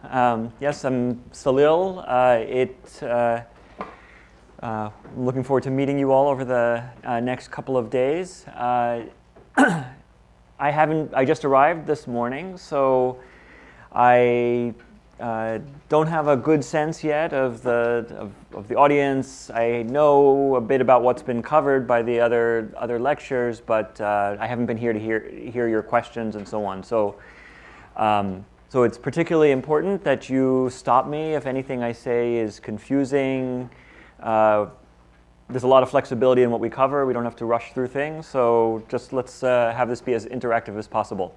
Yes, I'm Salil. I'm looking forward to meeting you all over the next couple of days. I just arrived this morning, so I don't have a good sense yet of the audience. I know a bit about what's been covered by the other lectures, but I haven't been here to hear your questions and so on. So it's particularly important that you stop me if anything I say is confusing. There's a lot of flexibility in what we cover. We don't have to rush through things. So just let's have this be as interactive as possible.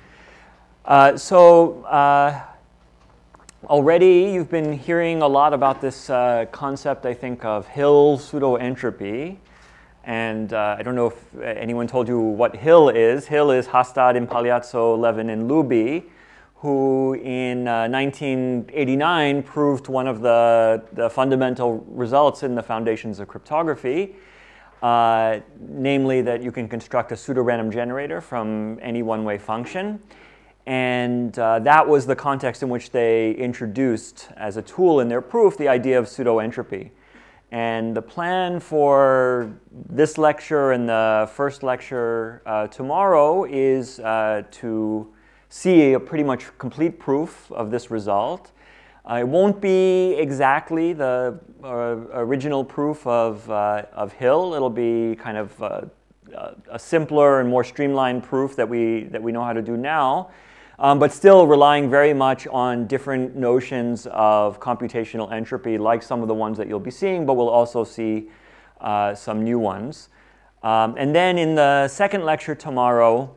Already you've been hearing a lot about this concept, I think, of Hill pseudoentropy. And I don't know if anyone told you what Hill is. Hill is Hastad, Impagliazzo, Levin, and Luby, who in 1989 proved one of the fundamental results in the foundations of cryptography, namely that you can construct a pseudorandom generator from any one-way function. And that was the context in which they introduced as a tool in their proof the idea of pseudoentropy. And the plan for this lecture and the first lecture tomorrow is to see a pretty much complete proof of this result. It won't be exactly the original proof of Hill. It'll be kind of a simpler and more streamlined proof that we know how to do now, but still relying very much on different notions of computational entropy, like some of the ones that you'll be seeing, but we'll also see some new ones. And then in the second lecture tomorrow,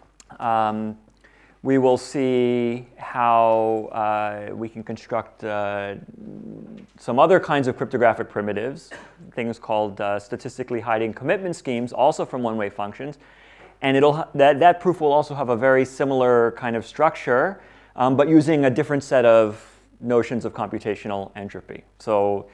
we will see how we can construct some other kinds of cryptographic primitives, things called statistically hiding commitment schemes, also from one-way functions. And that proof will also have a very similar kind of structure, but using a different set of notions of computational entropy. So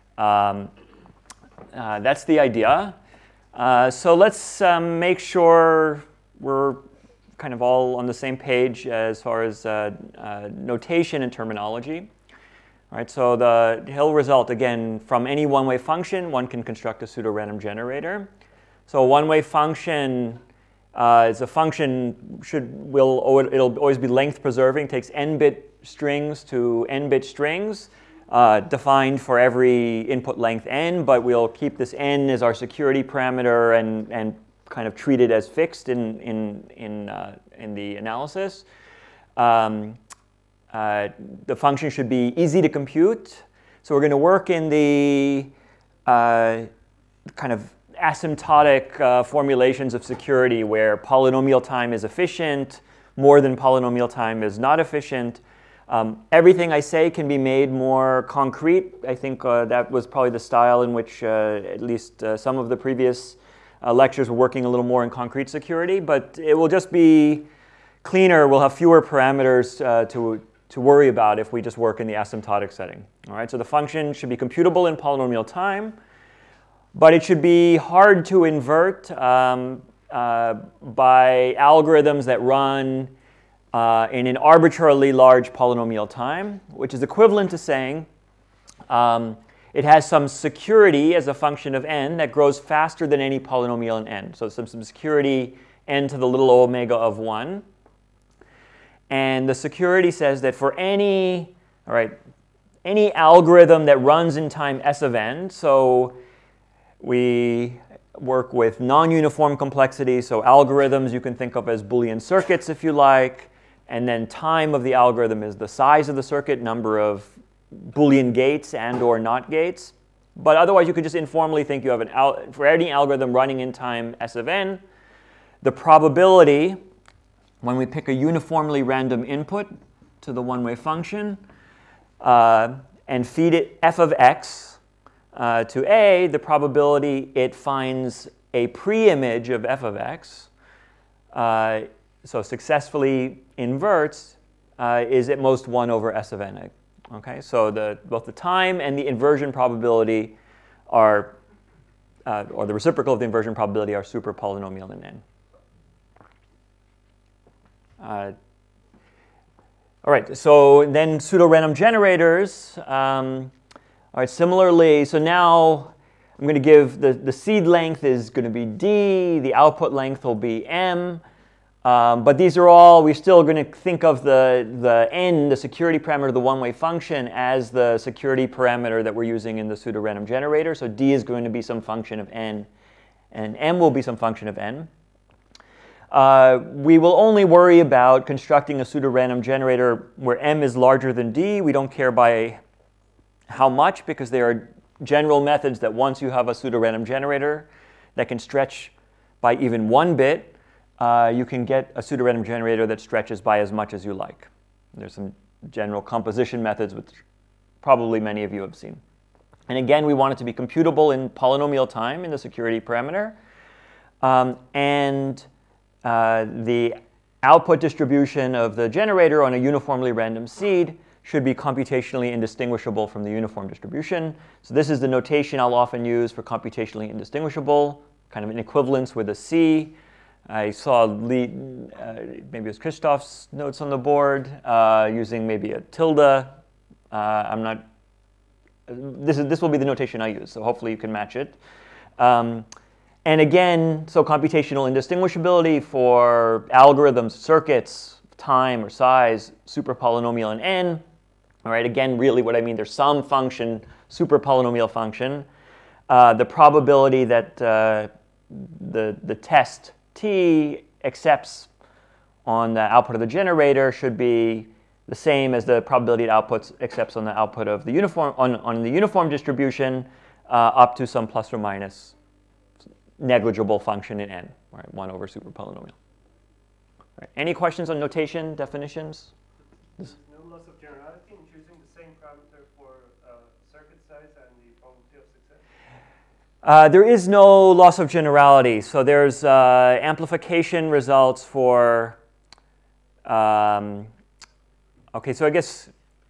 that's the idea. So let's make sure we're kind of all on the same page as far as notation and terminology. All right, so the Hill result, again, from any one-way function, one can construct a pseudorandom generator. So a one-way function is a function it'll always be length preserving, takes n-bit strings to n-bit strings, defined for every input length n, but we'll keep this n as our security parameter and kind of treat it as fixed in the analysis. The function should be easy to compute. So we're going to work in the kind of asymptotic formulations of security where polynomial time is efficient, more than polynomial time is not efficient. Everything I say can be made more concrete. I think that was probably the style in which at least some of the previous lectures were working a little more in concrete security, but it will just be cleaner. We'll have fewer parameters to worry about if we just work in the asymptotic setting. All right, so the function should be computable in polynomial time, but it should be hard to invert by algorithms that run in an arbitrarily large polynomial time, which is equivalent to saying it has some security as a function of n that grows faster than any polynomial in n. So some security n to the little omega of 1. And the security says that for any algorithm that runs in time s of n, so we work with non-uniform complexity, so algorithms you can think of as Boolean circuits if you like, and then time of the algorithm is the size of the circuit, number of Boolean gates and or not gates. But otherwise you could just informally think you have for any algorithm running in time s of n, the probability when we pick a uniformly random input to the one-way function and feed it f of x to a, the probability it finds a pre-image of f of x, so successfully inverts, is at most 1 over s of n. Okay, so both the time and the inversion probability are, or the reciprocal of the inversion probability are super polynomial in n. All right, so then pseudo-random generators. All right, similarly, so now I'm going to give the seed length is going to be D, the output length will be M. But these are all, we're still going to think of the N, the security parameter of the one-way function, as the security parameter that we're using in the pseudo-random generator. So D is going to be some function of N, and M will be some function of N. We will only worry about constructing a pseudo-random generator where M is larger than D. We don't care by how much, because there are general methods that once you have a pseudo-random generator that can stretch by even 1 bit, you can get a pseudo-random generator that stretches by as much as you like. There's some general composition methods, which probably many of you have seen. And again, we want it to be computable in polynomial time in the security parameter. The output distribution of the generator on a uniformly random seed should be computationally indistinguishable from the uniform distribution. So this is the notation I'll often use for computationally indistinguishable, kind of an equivalence with a C. I saw maybe it was Christoph's notes on the board using maybe a tilde. I'm not. This will be the notation I use, so hopefully you can match it. And again, so computational indistinguishability for algorithms, circuits, time or size, super polynomial in N. All right, again, really what I mean, there's some function, super polynomial function. The probability that the test T accepts on the output of the generator should be the same as the probability it outputs accepts on the output of the uniform, on the uniform distribution up to some plus or minus negligible function in N, right, 1 over super polynomial. Right. Any questions on notation, definitions? There's no loss of generality in choosing the same parameter for circuit size and the probability of success? There is no loss of generality. So there's amplification results for, okay, so I guess,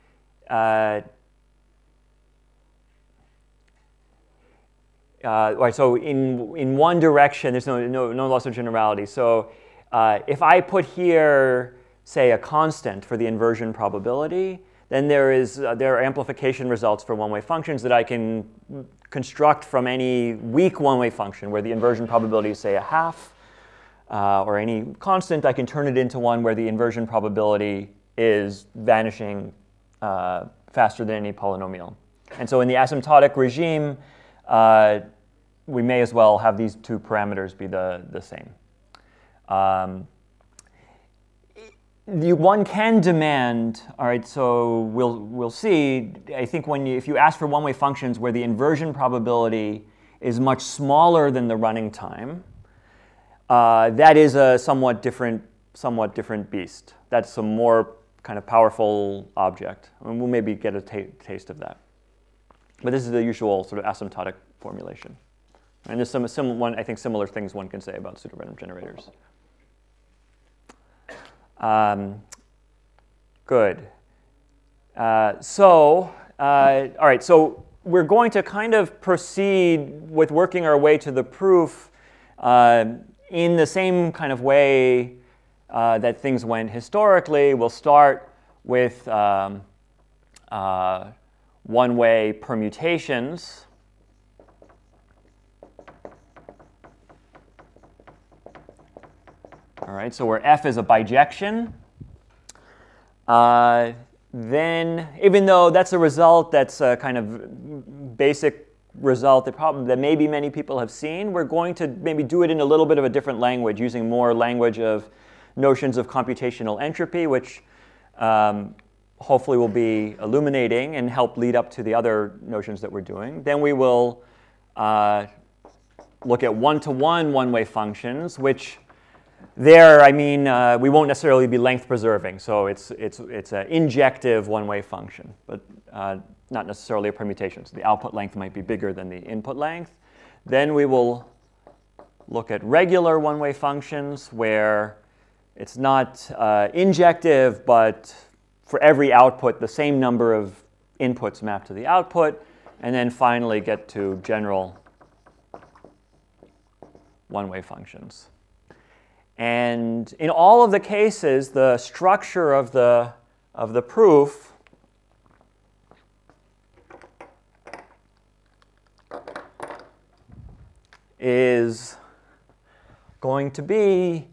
right, so in one direction, there's no loss of generality. So if I put here, say, a constant for the inversion probability, then there are amplification results for one-way functions that I can construct from any weak one-way function where the inversion probability is, say, 1/2, or any constant. I can turn it into one where the inversion probability is vanishing faster than any polynomial. And so in the asymptotic regime, we may as well have these two parameters be the same. One can demand, all right, so we'll see, I think if you ask for one-way functions where the inversion probability is much smaller than the running time, that is a somewhat different beast. That's a more kind of powerful object. I mean, we'll maybe get a taste of that. But this is the usual sort of asymptotic formulation. And there's I think similar things one can say about pseudo-random generators. Good. All right, so we're going to kind of proceed with working our way to the proof in the same kind of way that things went historically. We'll start with one-way permutations. All right, so where F is a bijection, then even though that's a result that's a kind of basic result that maybe many people have seen, we're going to maybe do it in a little bit of a different language, using more language of notions of computational entropy, which hopefully will be illuminating and help lead up to the other notions that we're doing. Then we will look at one-to-one one-way functions, which there, I mean, we won't necessarily be length preserving. So it's an injective one-way function, but not necessarily a permutation. So the output length might be bigger than the input length. Then we will look at regular one-way functions where it's not injective, but for every output, the same number of inputs map to the output. And then finally get to general one-way functions. And in all of the cases, the structure of the of the proof is going to be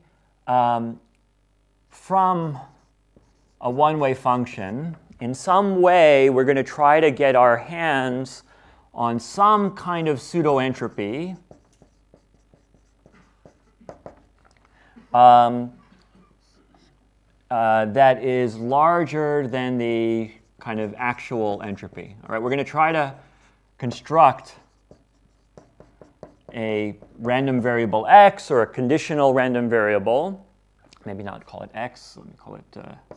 from a one-way function. In some way, we're going to try to get our hands on some kind of pseudo-entropy that is larger than the kind of actual entropy. All right, we're going to try to construct a random variable x or a conditional random variable. Maybe not call it x, let me call it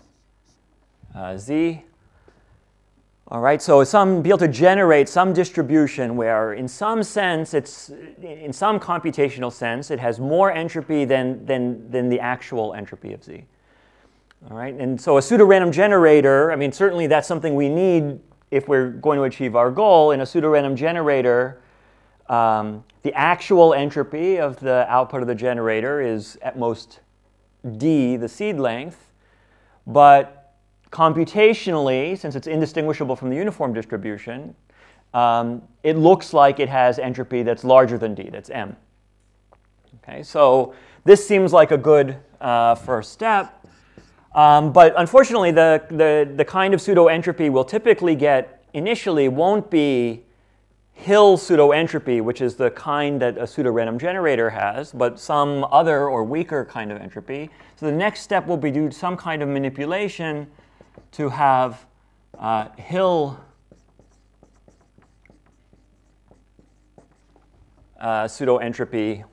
z. All right, so be able to generate some distribution where in some sense, in some computational sense, it has more entropy than the actual entropy of z. All right, and so a pseudorandom generator, I mean, certainly that's something we need if we're going to achieve our goal. In a pseudorandom generator, the actual entropy of the output of the generator is at most d, the seed length, but computationally, since it's indistinguishable from the uniform distribution, it looks like it has entropy that's larger than d, that's m. Okay, so this seems like a good first step. But unfortunately, the kind of pseudo-entropy we'll typically get initially won't be Hill pseudo-entropy, which is the kind that a pseudo-random generator has, but some other or weaker kind of entropy. So the next step will be to do some kind of manipulation to have Hill pseudo-entropy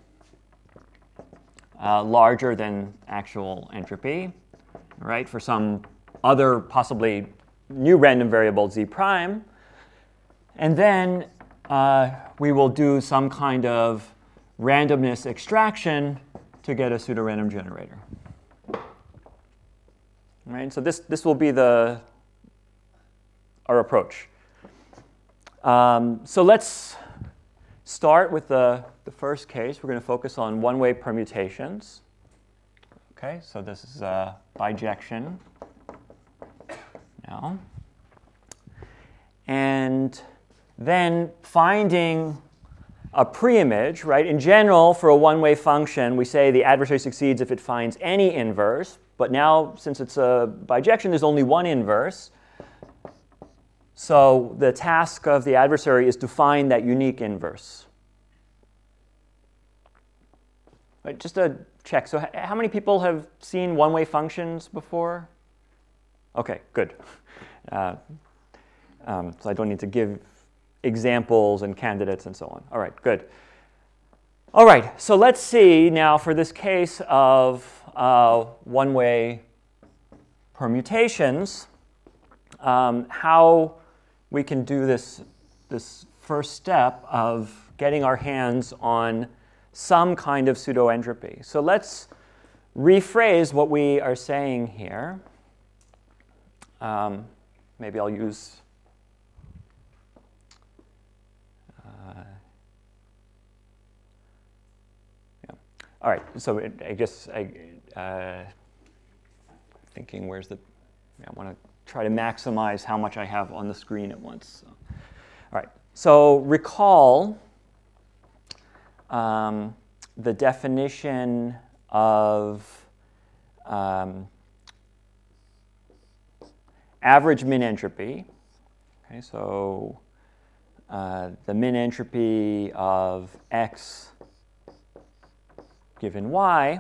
larger than actual entropy, right, for some other possibly new random variable z prime. And then we will do some kind of randomness extraction to get a pseudorandom generator. Right? So this will be our approach. So let's start with the first case. We're going to focus on one-way permutations. Okay, so this is bijection now. And then finding a preimage, right? In general, for a one-way function, we say the adversary succeeds if it finds any inverse. But now, since it's a bijection, there's only one inverse. So the task of the adversary is to find that unique inverse. Right, just a check. So how many people have seen one-way functions before? OK, good. So I don't need to give examples and candidates and so on. All right, good. All right, so let's see now for this case of one-way permutations, how we can do this first step of getting our hands on some kind of pseudo-entropy. So let's rephrase what we are saying here. Maybe I'll use all right, so I guess thinking where's the, I want to try to maximize how much I have on the screen at once. So. All right, so recall the definition of average min entropy. Okay, so the min entropy of x given y,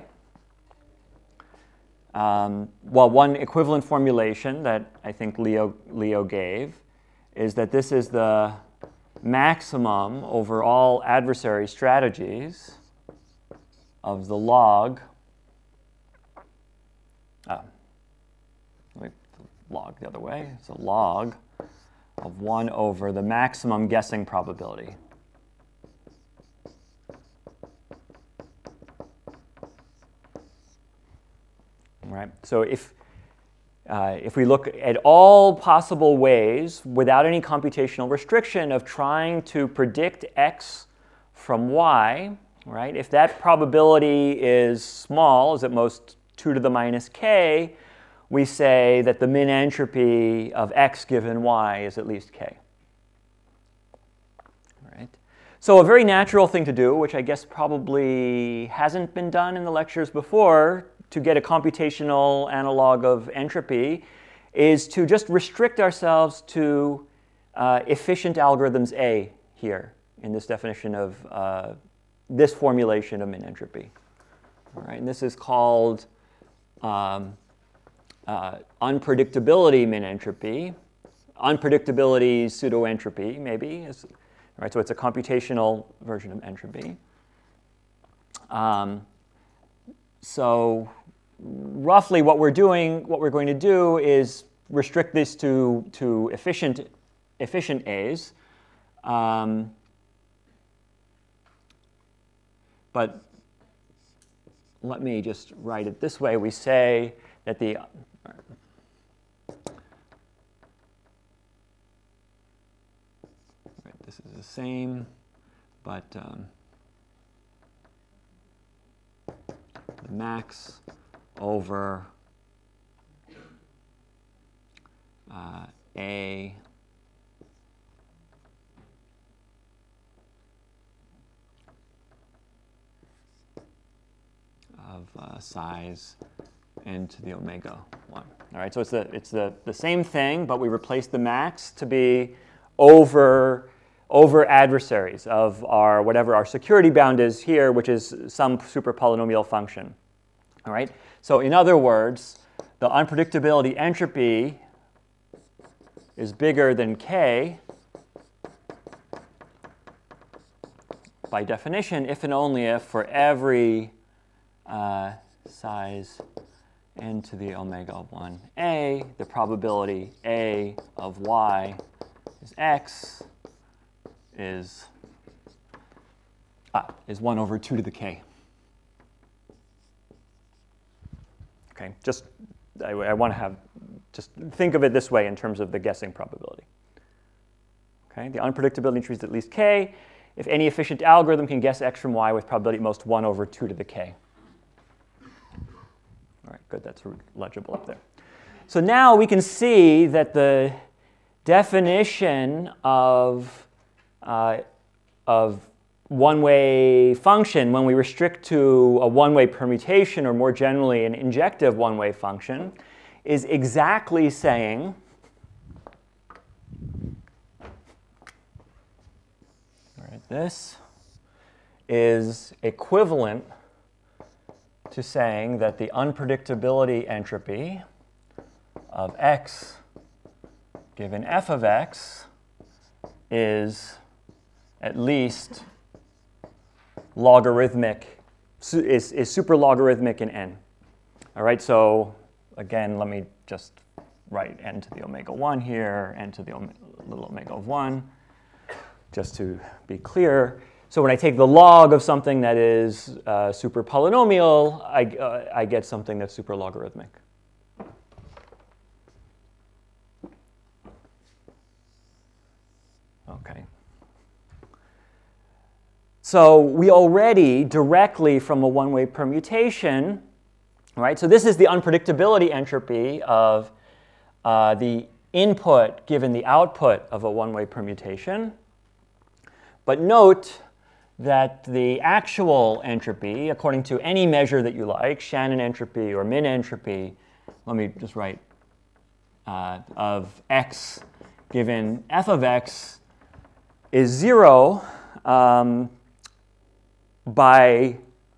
well, one equivalent formulation that I think Leo gave is that this is the maximum over all adversary strategies of the log, log the other way, it's a log of 1 over the maximum guessing probability. Right. So if we look at all possible ways without any computational restriction of trying to predict x from y, right? If that probability is small, is at most 2 to the minus k, we say that the min entropy of x given y is at least k. All right. So a very natural thing to do, which I guess probably hasn't been done in the lectures before, to get a computational analog of entropy, is to just restrict ourselves to efficient algorithms A here in this definition of this formulation of min entropy. All right, and this is called unpredictability min entropy, unpredictability pseudo entropy maybe. All right, so it's a computational version of entropy. So roughly what we're going to do is restrict this to efficient A's. But let me just write it this way. We say that the this is the same, but the max over A of size n to the omega 1. All right, so it's the same thing, but we replace the max to be over adversaries of our whatever our security bound is here, which is some super polynomial function. All right, so in other words, the unpredictability entropy is bigger than k by definition if and only if for every size n to the omega of 1a, the probability a of y is x is 1 over 2 to the k. Okay, I want to just think of it this way in terms of the guessing probability. Okay, the unpredictability entropy is at least k if any efficient algorithm can guess x from y with probability at most 1 over 2 to the k. All right, good, that's legible up there. So now we can see that the definition of one-way function, when we restrict to a one-way permutation, or more generally an injective one-way function, is exactly saying this is equivalent to saying that the unpredictability entropy of x given f of x is at least logarithmic, is super logarithmic in n. All right, so again, let me just write n to the omega 1 here, n to the little omega of 1, just to be clear. So when I take the log of something that is super polynomial, I get something that's super logarithmic. Okay. So we already directly from a one-way permutation, right? So this is the unpredictability entropy of the input given the output of a one-way permutation. But note that the actual entropy, according to any measure that you like, Shannon entropy or min entropy, let me just write, of x given f of x is 0 by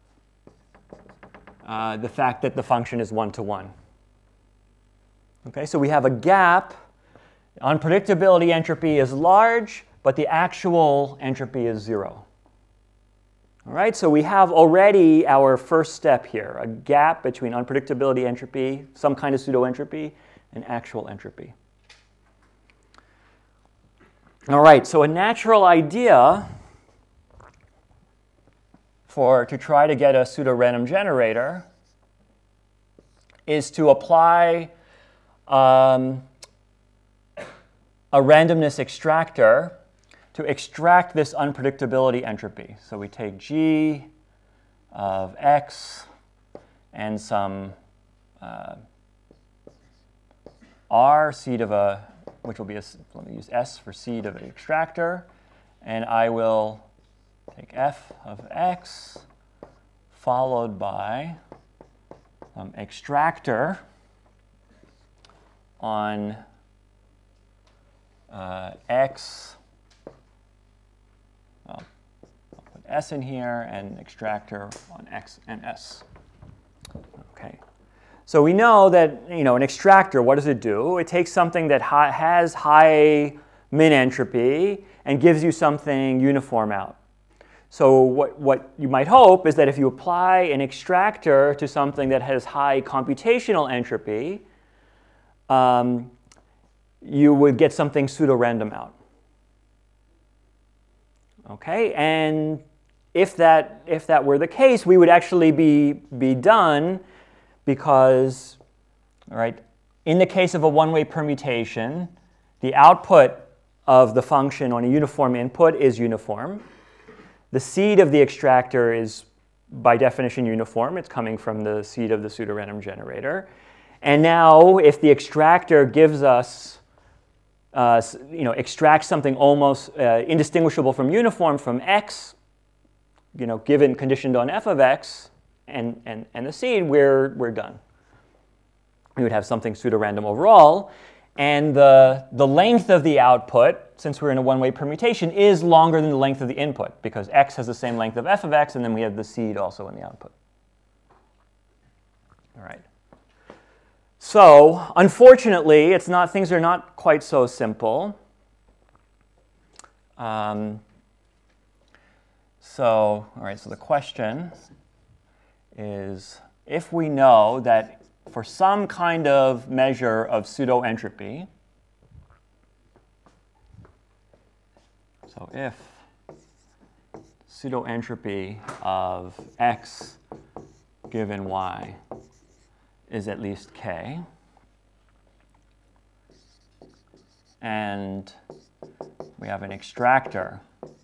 the fact that the function is 1-to-1. Okay, so we have a gap. Unpredictability entropy is large, but the actual entropy is 0. All right, so we have already our first step here, a gap between unpredictability entropy, some kind of pseudo-entropy, and actual entropy. All right, so a natural idea to try to get a pseudo-random generator is to apply a randomness extractor to extract this unpredictability entropy. So we take g of x and some R seed of a, which will be a, let me use S for seed of an extractor, and I will take f of x followed by extractor on x. Well, I'll put S in here and extractor on x and S. Okay. So we know that, an extractor, what does it do? It takes something that has high min entropy and gives you something uniform out. So what you might hope is that if you apply an extractor to something that has high computational entropy, you would get something pseudo-random out. Okay, and if that were the case, we would actually be done, because, all right, in the case of a one-way permutation, the output of the function on a uniform input is uniform. The seed of the extractor is, by definition, uniform. It's coming from the seed of the pseudorandom generator. And now, if the extractor gives us, extracts something almost indistinguishable from uniform from x, given conditioned on f of x, and the seed, we're done. We would have something pseudorandom overall. And the length of the output, since we're in a one-way permutation, is longer than the length of the input, because x has the same length of f of x, and then we have the seed also in the output. All right. So, unfortunately, things are not quite so simple. All right, so the question is, if we know that for some kind of measure of pseudo-entropy, so if pseudo-entropy of x given y is at least k, and we have an extractor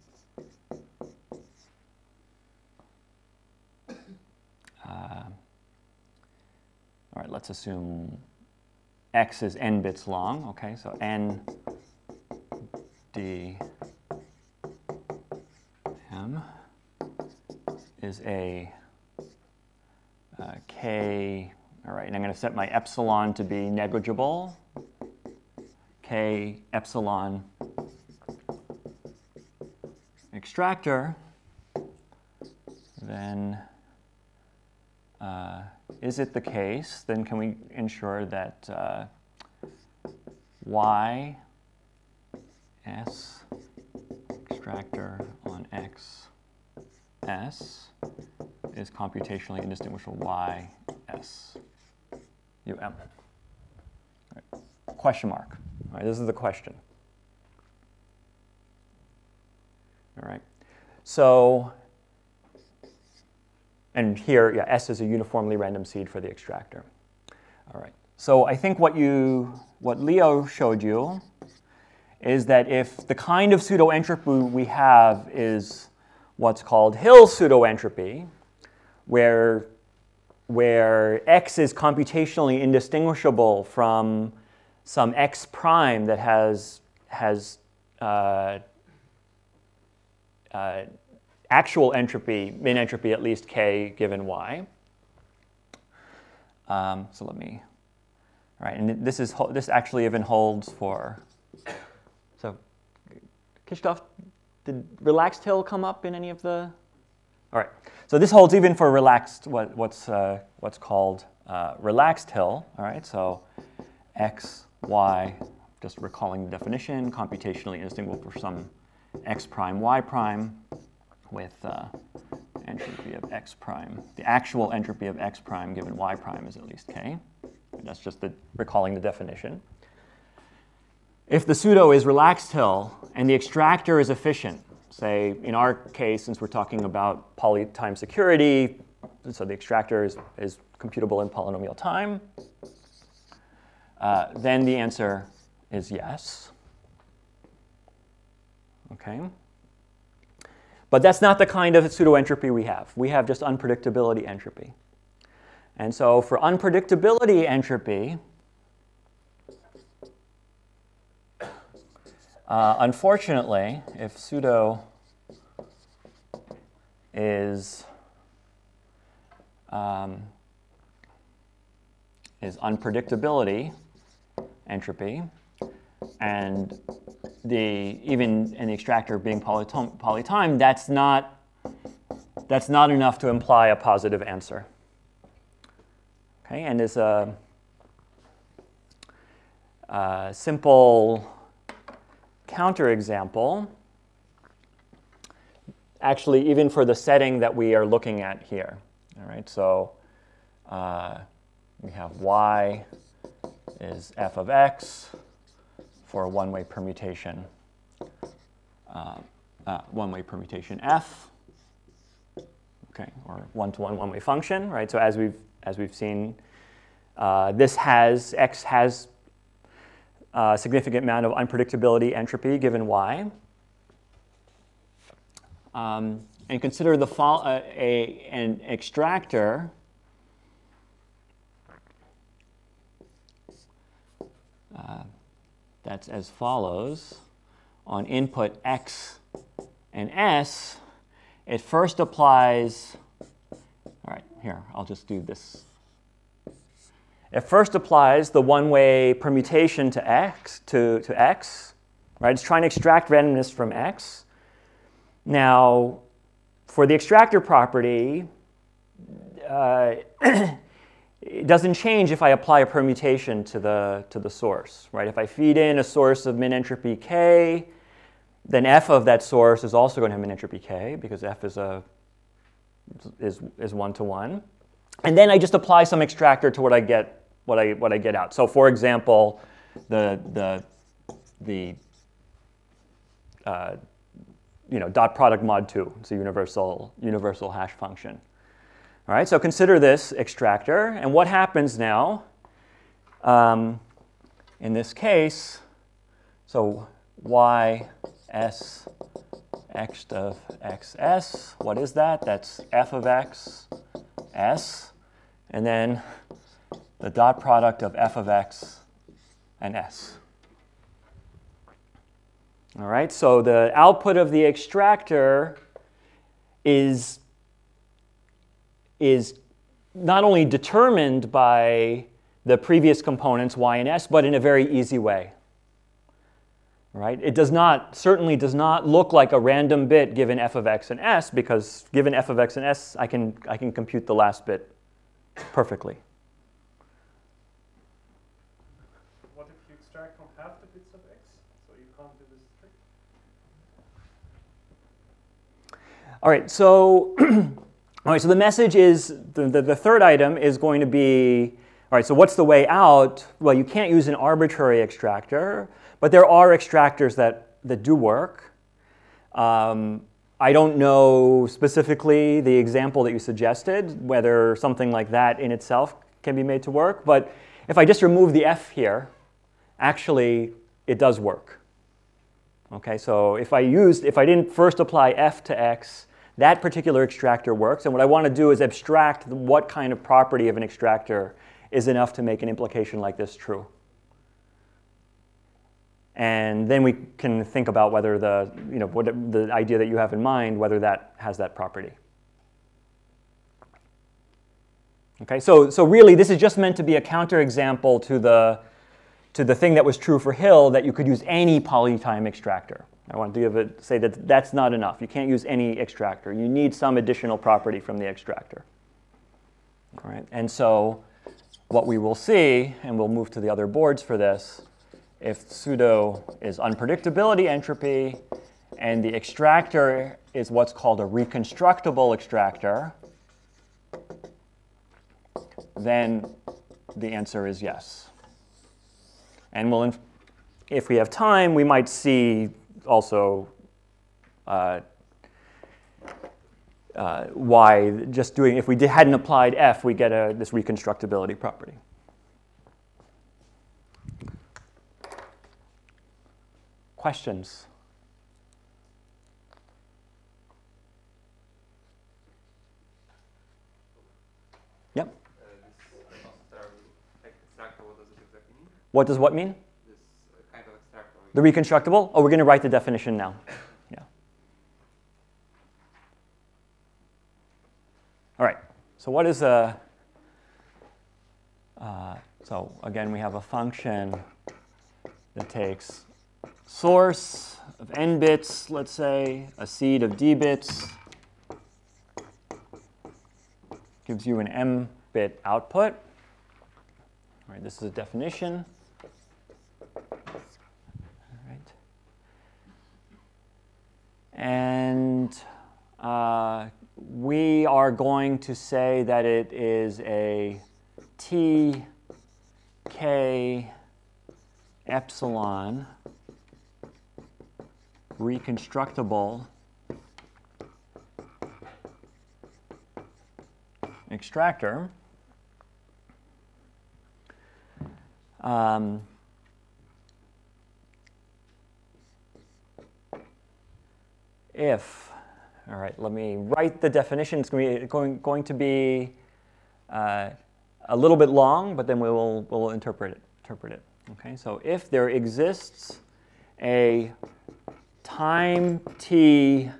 all right, let's assume x is n bits long. Okay, so n d m is a k. All right, and I'm going to set my epsilon to be negligible. K epsilon extractor. Then is it the case, then can we ensure that y s extractor on x s is computationally indistinguishable y s u m? Right. Question mark. All right, this is the question. All right. So, and here, yeah, S is a uniformly random seed for the extractor. All right. So I think what Leo showed you is that if the kind of pseudo-entropy we have is what's called Hill pseudo-entropy, where x is computationally indistinguishable from some x prime that has actual entropy, min entropy at least k given y. So let me, all right, and this actually even holds for, so Kishtof, did relaxed Hill come up in any of the, all right, so this holds even for relaxed, what's called relaxed Hill, all right, so x, y, just recalling the definition, computationally indistinguishable for some x prime, y prime, with entropy of x prime. The actual entropy of x prime given y prime is at least k. And that's just recalling the definition. If the pseudo is relaxed Hill and the extractor is efficient, say in our case, since we're talking about polytime security, so the extractor is computable in polynomial time, then the answer is yes. Okay. But that's not the kind of pseudo-entropy we have. We have just unpredictability entropy. And so for unpredictability entropy, Unfortunately, if pseudo is unpredictability entropy, and even in the extractor being polytime, that's not enough to imply a positive answer. Okay, and as a simple counterexample, actually, even for the setting that we are looking at here. All right, so we have y is f of x for a one-way permutation, f, okay, or one-to-one one-way function, right? So as we've seen, x has a significant amount of unpredictability entropy given y. And consider an extractor that's as follows. On input x and s, it first applies, all right, here, I'll just do this. It first applies the one-way permutation to x, right? It's trying to extract randomness from x. Now, for the extractor property, it doesn't change if I apply a permutation to the source, right? If I feed in a source of min entropy k, then f of that source is also going to have min entropy k because f is one-to-one, and then I just apply some extractor to what I get out. So, for example, the dot product mod 2. It's a universal hash function. All right, so consider this extractor, and what happens now in this case, so y s x of xs, what is that? That's f of x s, and then the dot product of f of x and s. All right, so the output of the extractor is not only determined by the previous components y and s, but in a very easy way. Right? It certainly does not look like a random bit given f of x and s, because given f of x and s, I can compute the last bit perfectly. What if you extract from half the bits of x, so you can't do this trick? All right, so so the message is, the third item is going to be, all right, so what's the way out? Well, you can't use an arbitrary extractor, but there are extractors that do work. I don't know specifically the example that you suggested, whether something like that in itself can be made to work, but if I just remove the f here, actually it does work. Okay, so if I didn't first apply f to x, that particular extractor works, and what I want to do is abstract what kind of property of an extractor is enough to make an implication like this true. And then we can think about whether the idea that you have in mind, whether that has that property. Okay, so really this is just meant to be a counterexample to the thing that was true for Hill, that you could use any polytime extractor. I want to say that that's not enough. You can't use any extractor. You need some additional property from the extractor. All right, and so what we will see, and we'll move to the other boards for this, if pseudo is unpredictability entropy and the extractor is what's called a reconstructible extractor, then the answer is yes. And if we have time, we might see also why just doing, if we hadn't applied f, we get this reconstructibility property. Questions? Yep. Extractor, what does it exactly mean? What does what mean? This kind of extractor, The reconstructible? Oh, we're going to write the definition now. Yeah. All right. So what is a... so again, we have a function that takes source of n bits, let's say, a seed of d bits, gives you an m-bit output. All right, this is a definition. All right. And we are going to say that it is a t k epsilon reconstructible extractor. If, all right, let me write the definition. It's going to be a little bit long, but then we'll interpret it. Okay, so if there exists a time t,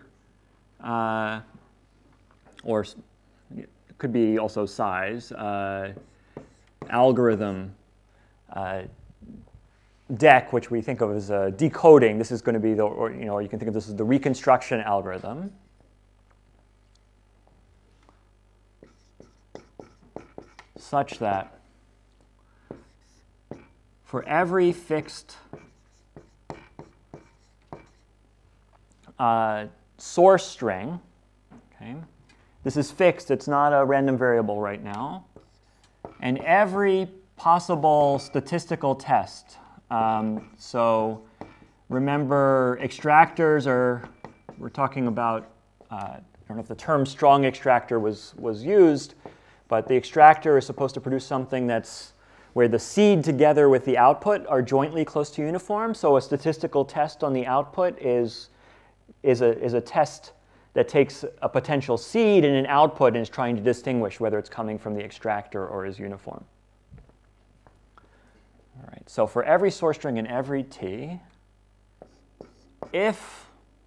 or it could be also size, algorithm deck, which we think of as decoding. This is going to be the, or you can think of this as the reconstruction algorithm. Such that for every fixed source string, okay, this is fixed, it's not a random variable right now, and every possible statistical test. So remember, extractors we're talking about, I don't know if the term strong extractor was used, but the extractor is supposed to produce something that's where the seed together with the output are jointly close to uniform. So a statistical test on the output is a test that takes a potential seed and an output and is trying to distinguish whether it's coming from the extractor or is uniform. All right, so for every source string and every t, if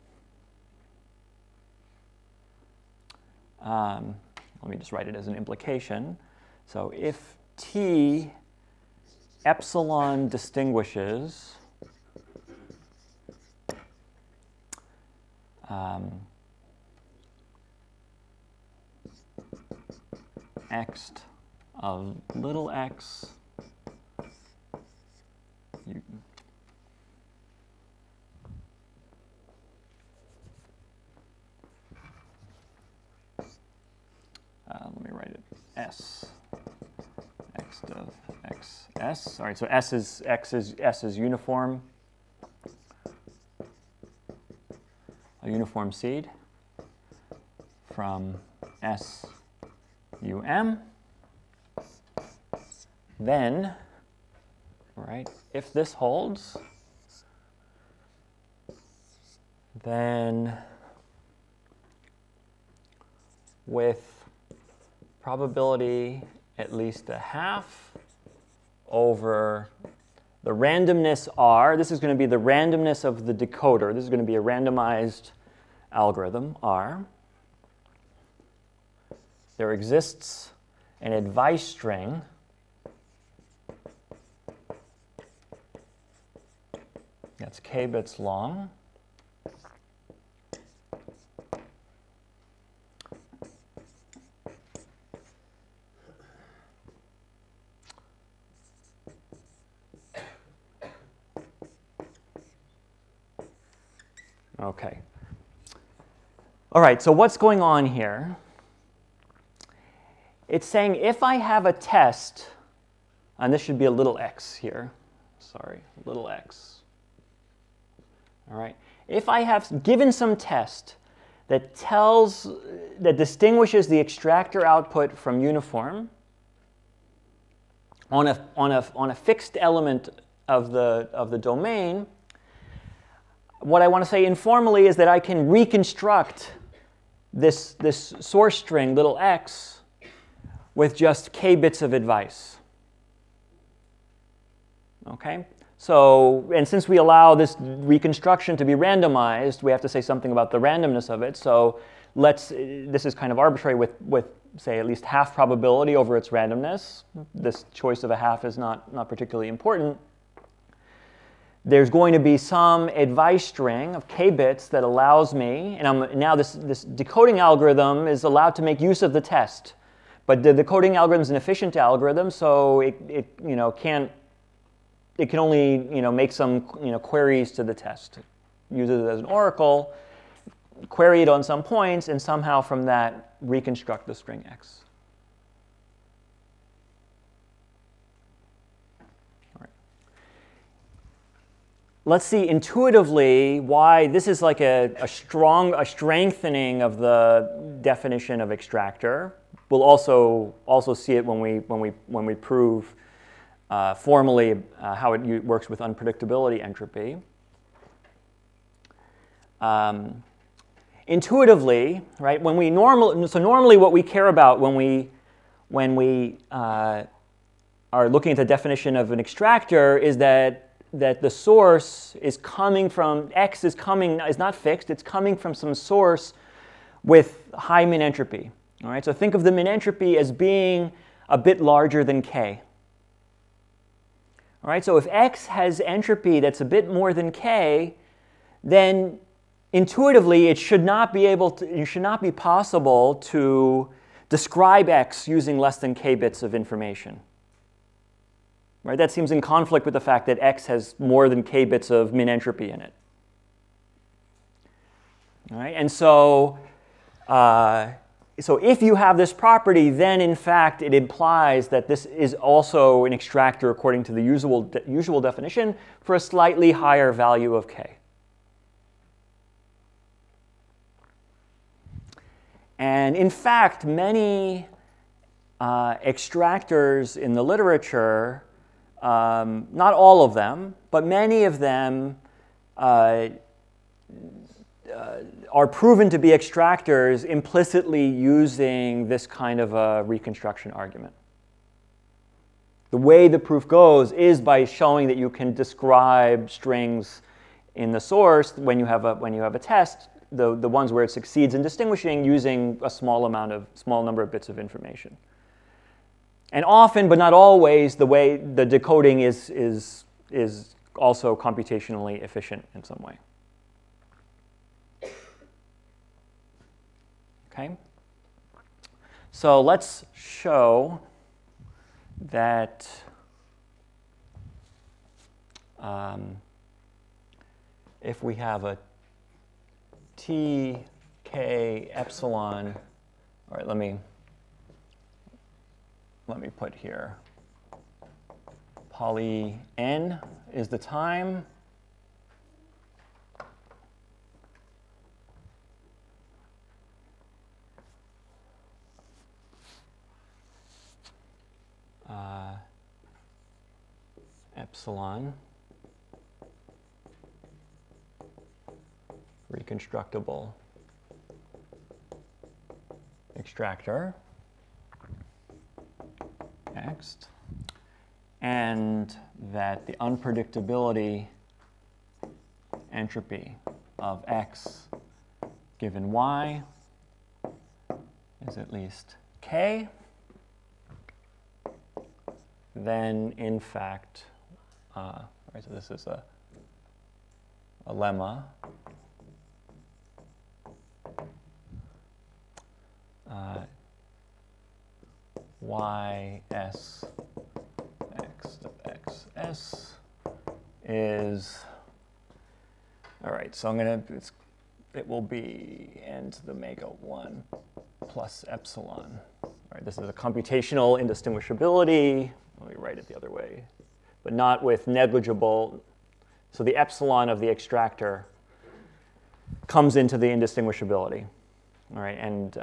let me just write it as an implication. So if t epsilon distinguishes x of little x, let me write it s of x s. All right, so s is uniform, a uniform seed from s um. Then, right, if this holds, then with probability at least a half over the randomness R. This is going to be the randomness of the decoder. This is going to be a randomized algorithm, R. There exists an advice string that's k bits long. Okay. All right, so what's going on here? It's saying if I have a test, and this should be a little x here. Sorry, little x. All right. If I have given some test that distinguishes the extractor output from uniform on a fixed element of the domain, what I want to say informally is that I can reconstruct this source string, little x, with just k bits of advice. Okay? So, and since we allow this reconstruction to be randomized, we have to say something about the randomness of it. So this is kind of arbitrary with say, at least half probability over its randomness. This choice of a half is not particularly important. There's going to be some advice string of k bits that allows me, and now this decoding algorithm is allowed to make use of the test. But the decoding algorithm is an efficient algorithm, so it can only make some queries to the test. Uses it as an oracle, query it on some points, and somehow from that reconstruct the string x. All right. Let's see intuitively why this is like a strengthening of the definition of extractor. We'll also see it when we prove formally how it works with unpredictability entropy. Intuitively, right? Normally what we care about when we are looking at the definition of an extractor is that the source is coming from x is not fixed. It's coming from some source with high min entropy. All right. So think of the min entropy as being a bit larger than k. All right, so if x has entropy that's a bit more than k, then intuitively it should not be possible to describe x using less than k bits of information. Right? That seems in conflict with the fact that x has more than k bits of min entropy in it. All right, and so if you have this property, then in fact it implies that this is also an extractor according to the usual definition for a slightly higher value of k. And in fact, many extractors in the literature, not all of them, but many of them are proven to be extractors implicitly using this kind of a reconstruction argument. The way the proof goes is by showing that you can describe strings in the source when you have a test, the ones where it succeeds in distinguishing using a small number of bits of information. And often, but not always, the way the decoding is also computationally efficient in some way. Okay, so let's show that if we have a t, k, epsilon, all right, let me put here, poly n is the time, epsilon, reconstructible extractor, next, and that the unpredictability entropy of x given y is at least k, then in fact, right, so this is a lemma. Y s x of x s is, all right, so it will be n to the omega 1 plus epsilon. All right, this is a computational indistinguishability. Let me write it the other way, but not with negligible. So the epsilon of the extractor comes into the indistinguishability. All right, and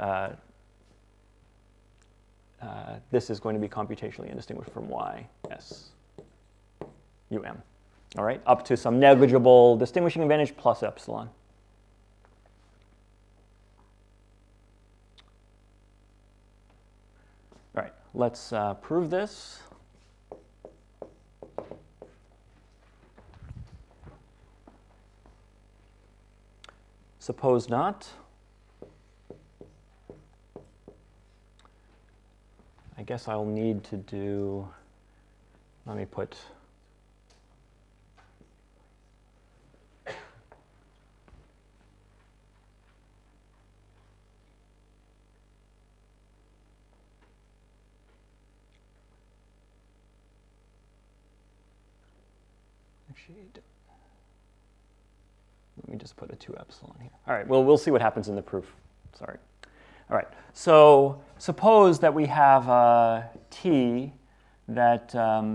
this is going to be computationally indistinguished from y s um. All right, up to some negligible distinguishing advantage plus epsilon. All right, let's prove this. Suppose not. I guess I'll need to do, let me put let me just put a 2 epsilon here. All right, well, we'll see what happens in the proof. Sorry. All right, so suppose that we have T that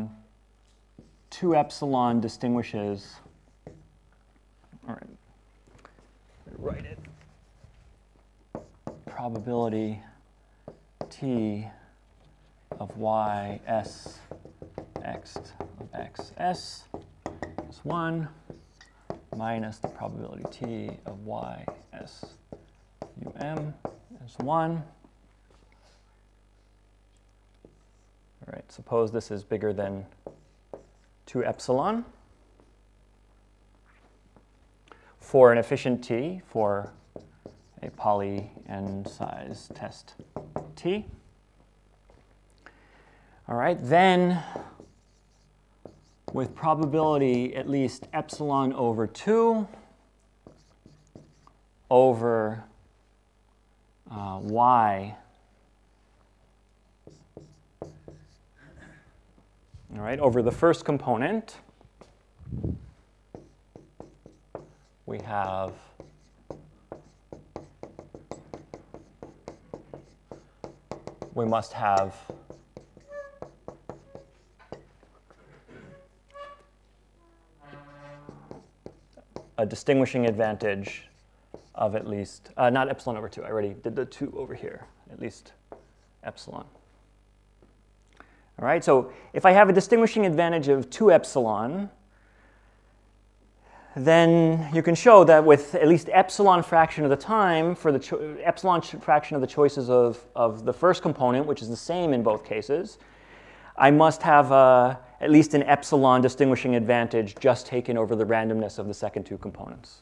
2 epsilon distinguishes. All right, write it. Probability T of y s x of x s is 1 minus the probability T of y s um is 1. All right, suppose this is bigger than 2 epsilon for an efficient T for a poly n size test T. All right, then with probability at least epsilon over 2 over y. All right, over the first component, we have we must have a distinguishing advantage of at least, not epsilon over 2. I already did the 2 over here, at least epsilon. All right, so if I have a distinguishing advantage of 2 epsilon, then you can show that with at least epsilon fraction of the time for the epsilon fraction of the choices of the first component, which is the same in both cases, I must have at least an epsilon distinguishing advantage just taken over the randomness of the second 2 components.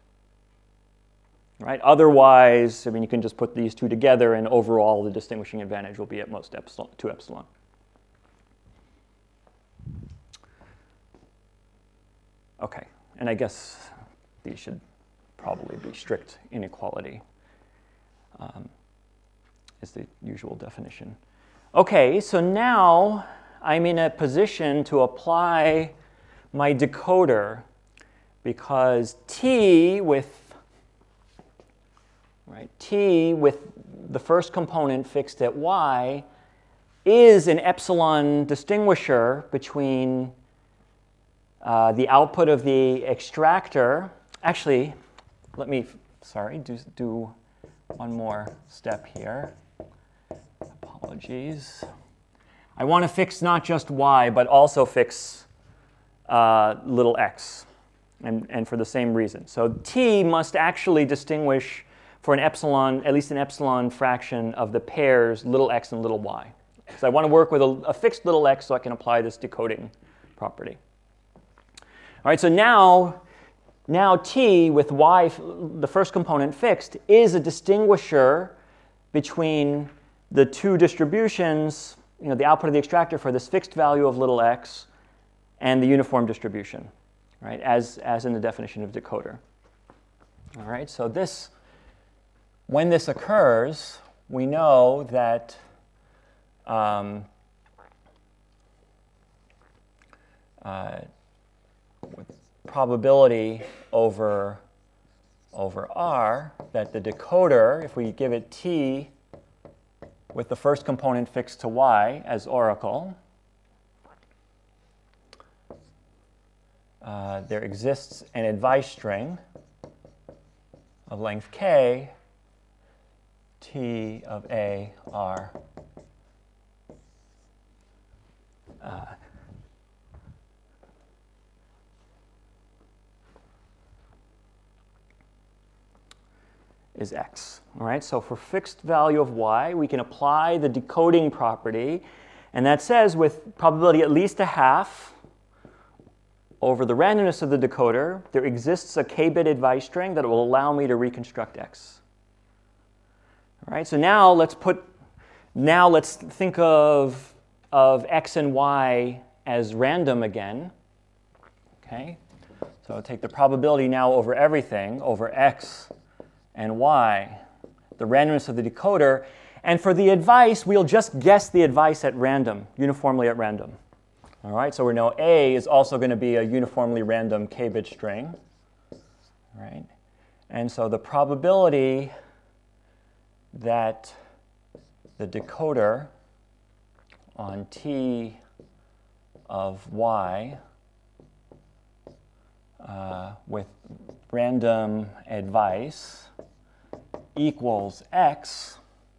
Right? Otherwise, I mean, you can just put these 2 together, and overall the distinguishing advantage will be at most epsilon, 2 epsilon. Okay, and I guess these should probably be strict inequality, is the usual definition. Okay, so now I'm in a position to apply my decoder because T with the first component fixed at y is an epsilon distinguisher between the output of the extractor. Actually, let me, do one more step here. Apologies. I want to fix not just y, but also fix little x, and for the same reason. So T must actually distinguish for an epsilon, at least an epsilon fraction of the pairs little x and little y. So I want to work with a fixed little x so I can apply this decoding property. All right, so now T with y, the first component fixed, is a distinguisher between the 2 distributions, the output of the extractor for this fixed value of little x and the uniform distribution, right, as in the definition of decoder. All right, so when this occurs, we know that with probability over R, that the decoder, if we give it T with the first component fixed to y as oracle, there exists an advice string of length k, T of A R is x. All right, so for fixed value of y, we can apply the decoding property, and that says with probability at least a half over the randomness of the decoder, there exists a k-bit advice string that will allow me to reconstruct x. All right, so now let's think of x and y as random again. Okay, so I'll take the probability now over everything, over x and y, the randomness of the decoder. And for the advice, we'll just guess the advice at random, uniformly at random. All right, so we know A is also going to be a uniformly random k-bit string. All right, and so the probability that the decoder on T of y with random advice equals x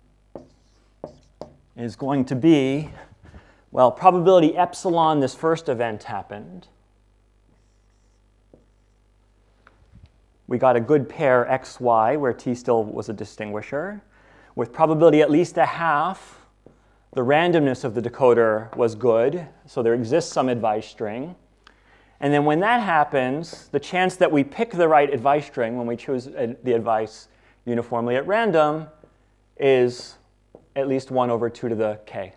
is going to be, well, probability epsilon this first event happened. We got a good pair xy where T still was a distinguisher. With probability at least a half, the randomness of the decoder was good, so there exists some advice string. And then when that happens, the chance that we pick the right advice string when we choose the advice uniformly at random is at least 1 over 2 to the k.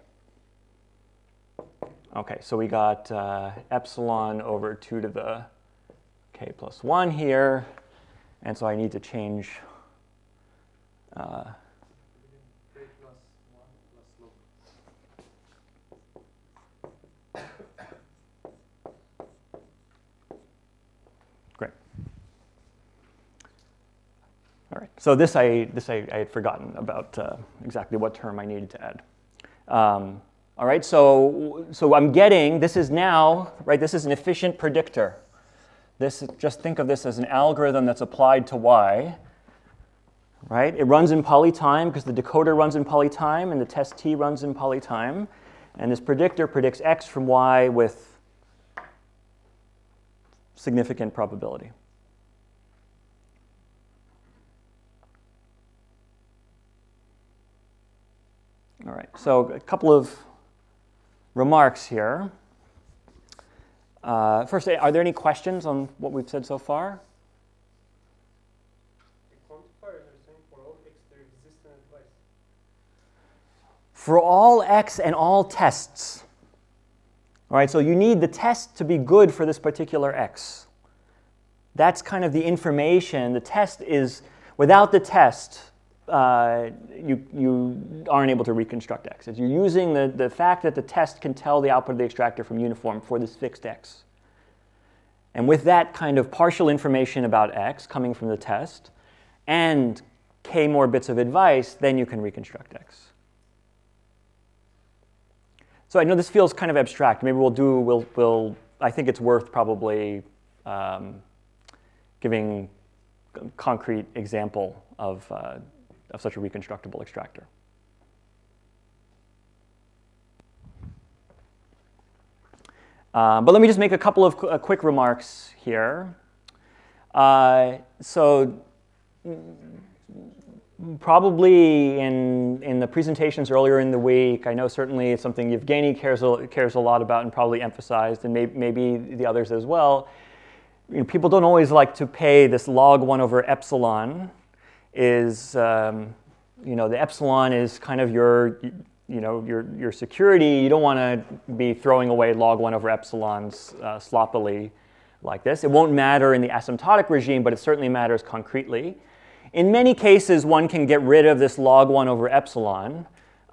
Okay, so we got epsilon over 2 to the k plus 1 here. And so I need to change K plus 1 plus slope. Great. All right, so this I had forgotten about exactly what term I needed to add. All right, so I'm getting, this is now, right, this is an efficient predictor. Just think of this as an algorithm that's applied to y, right? It runs in polytime because the decoder runs in polytime and the test T runs in polytime. And this predictor predicts x from y with significant probability. All right, so a couple of remarks here. First, are there any questions on what we've said so far? The quantifier is saying for all x there exists an advice. For all x and all tests. All right, so you need the test to be good for this particular x. That's kind of the information. The test is, without the test, you aren't able to reconstruct x. You're using the fact that the test can tell the output of the extractor from uniform for this fixed x. And with that kind of partial information about x coming from the test and k more bits of advice, then you can reconstruct x. So I know this feels kind of abstract. Maybe I think it's worth probably giving a concrete example of such a reconstructible extractor. But let me just make a couple of quick remarks here. So probably in the presentations earlier in the week, I know certainly it's something Evgeny cares a lot about and probably emphasized, and maybe the others as well. You know, people don't always like to pay this log 1 over epsilon. Is the epsilon is kind of your security. You don't want to be throwing away log 1 over epsilons sloppily like this. It won't matter in the asymptotic regime, but it certainly matters concretely. In many cases, one can get rid of this log 1 over epsilon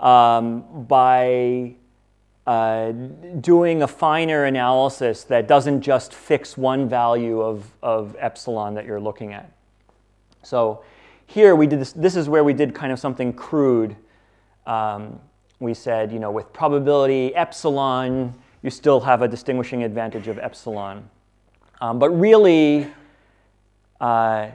by doing a finer analysis that doesn't just fix one value of epsilon that you're looking at. So here we did this. This is where we did kind of something crude. We said, with probability epsilon, you still have a distinguishing advantage of epsilon. But really, the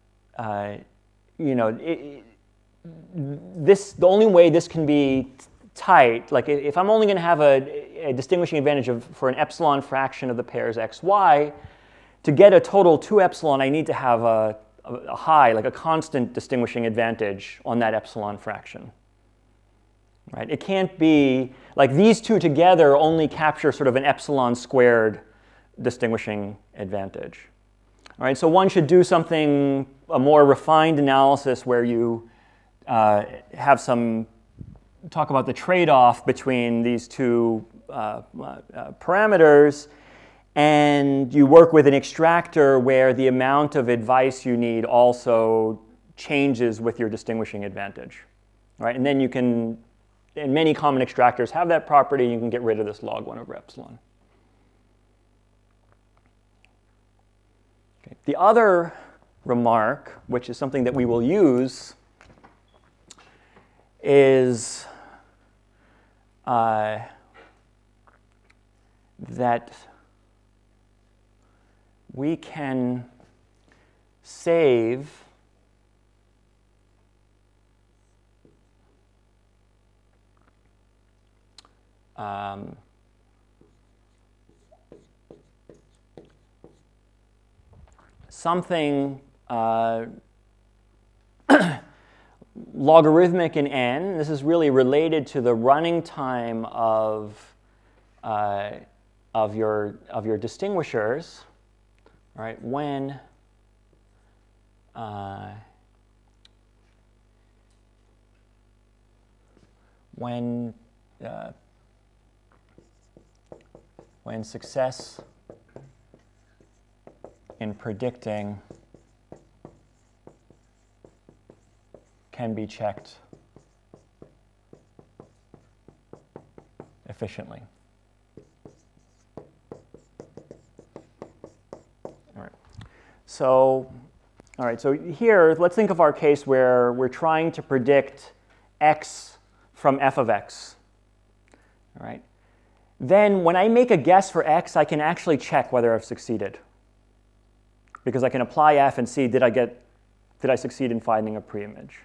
only way this can be tight, like if I'm only going to have a distinguishing advantage for an epsilon fraction of the pairs x, y, to get a total 2 epsilon, I need to have a high, like a constant distinguishing advantage on that epsilon fraction. Right? It can't be, like these two together only capture sort of an epsilon squared distinguishing advantage. All right, so one should do something, a more refined analysis where you have talk about the trade-off between these two parameters, and you work with an extractor where the amount of advice you need also changes with your distinguishing advantage. All right, and then you can, and many common extractors have that property, you can get rid of this log 1 over epsilon. Okay. The other remark, which is something that we will use, is that we can save something logarithmic in n. This is really related to the running time of your distinguishers, right? When success in predicting can be checked efficiently. All right, so here, let's think of our case where we're trying to predict x from f of x. All right. Then when I make a guess for x, I can actually check whether I've succeeded. Because I can apply f and see, did I succeed in finding a preimage?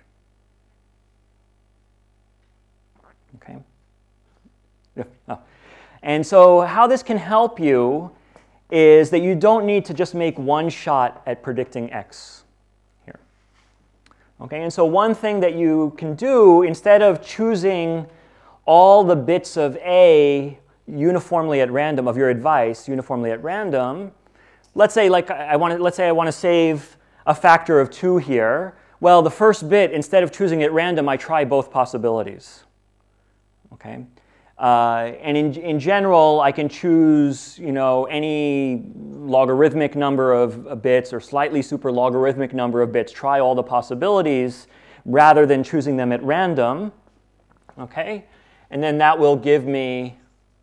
Okay. Yeah. Oh. And so how this can help you is that you don't need to just make one shot at predicting x here. Okay, and so one thing that you can do, instead of choosing all the bits of A uniformly at random, of your advice uniformly at random, let's say I want to save a factor of 2 here. Well, the first bit, instead of choosing at random, I try both possibilities. Okay. And in general, I can choose, any logarithmic number of bits or slightly super logarithmic number of bits, try all the possibilities rather than choosing them at random. Okay? And then that will give me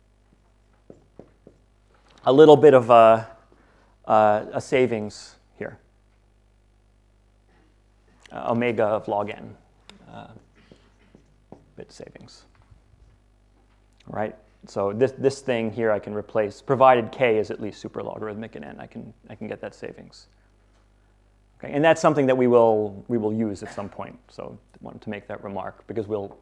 a little bit of a savings here, omega of log n bit savings. Right? So this thing here I can replace, provided k is at least super logarithmic in n, I can get that savings. Okay, and that's something that we will use at some point. So I wanted to make that remark because we'll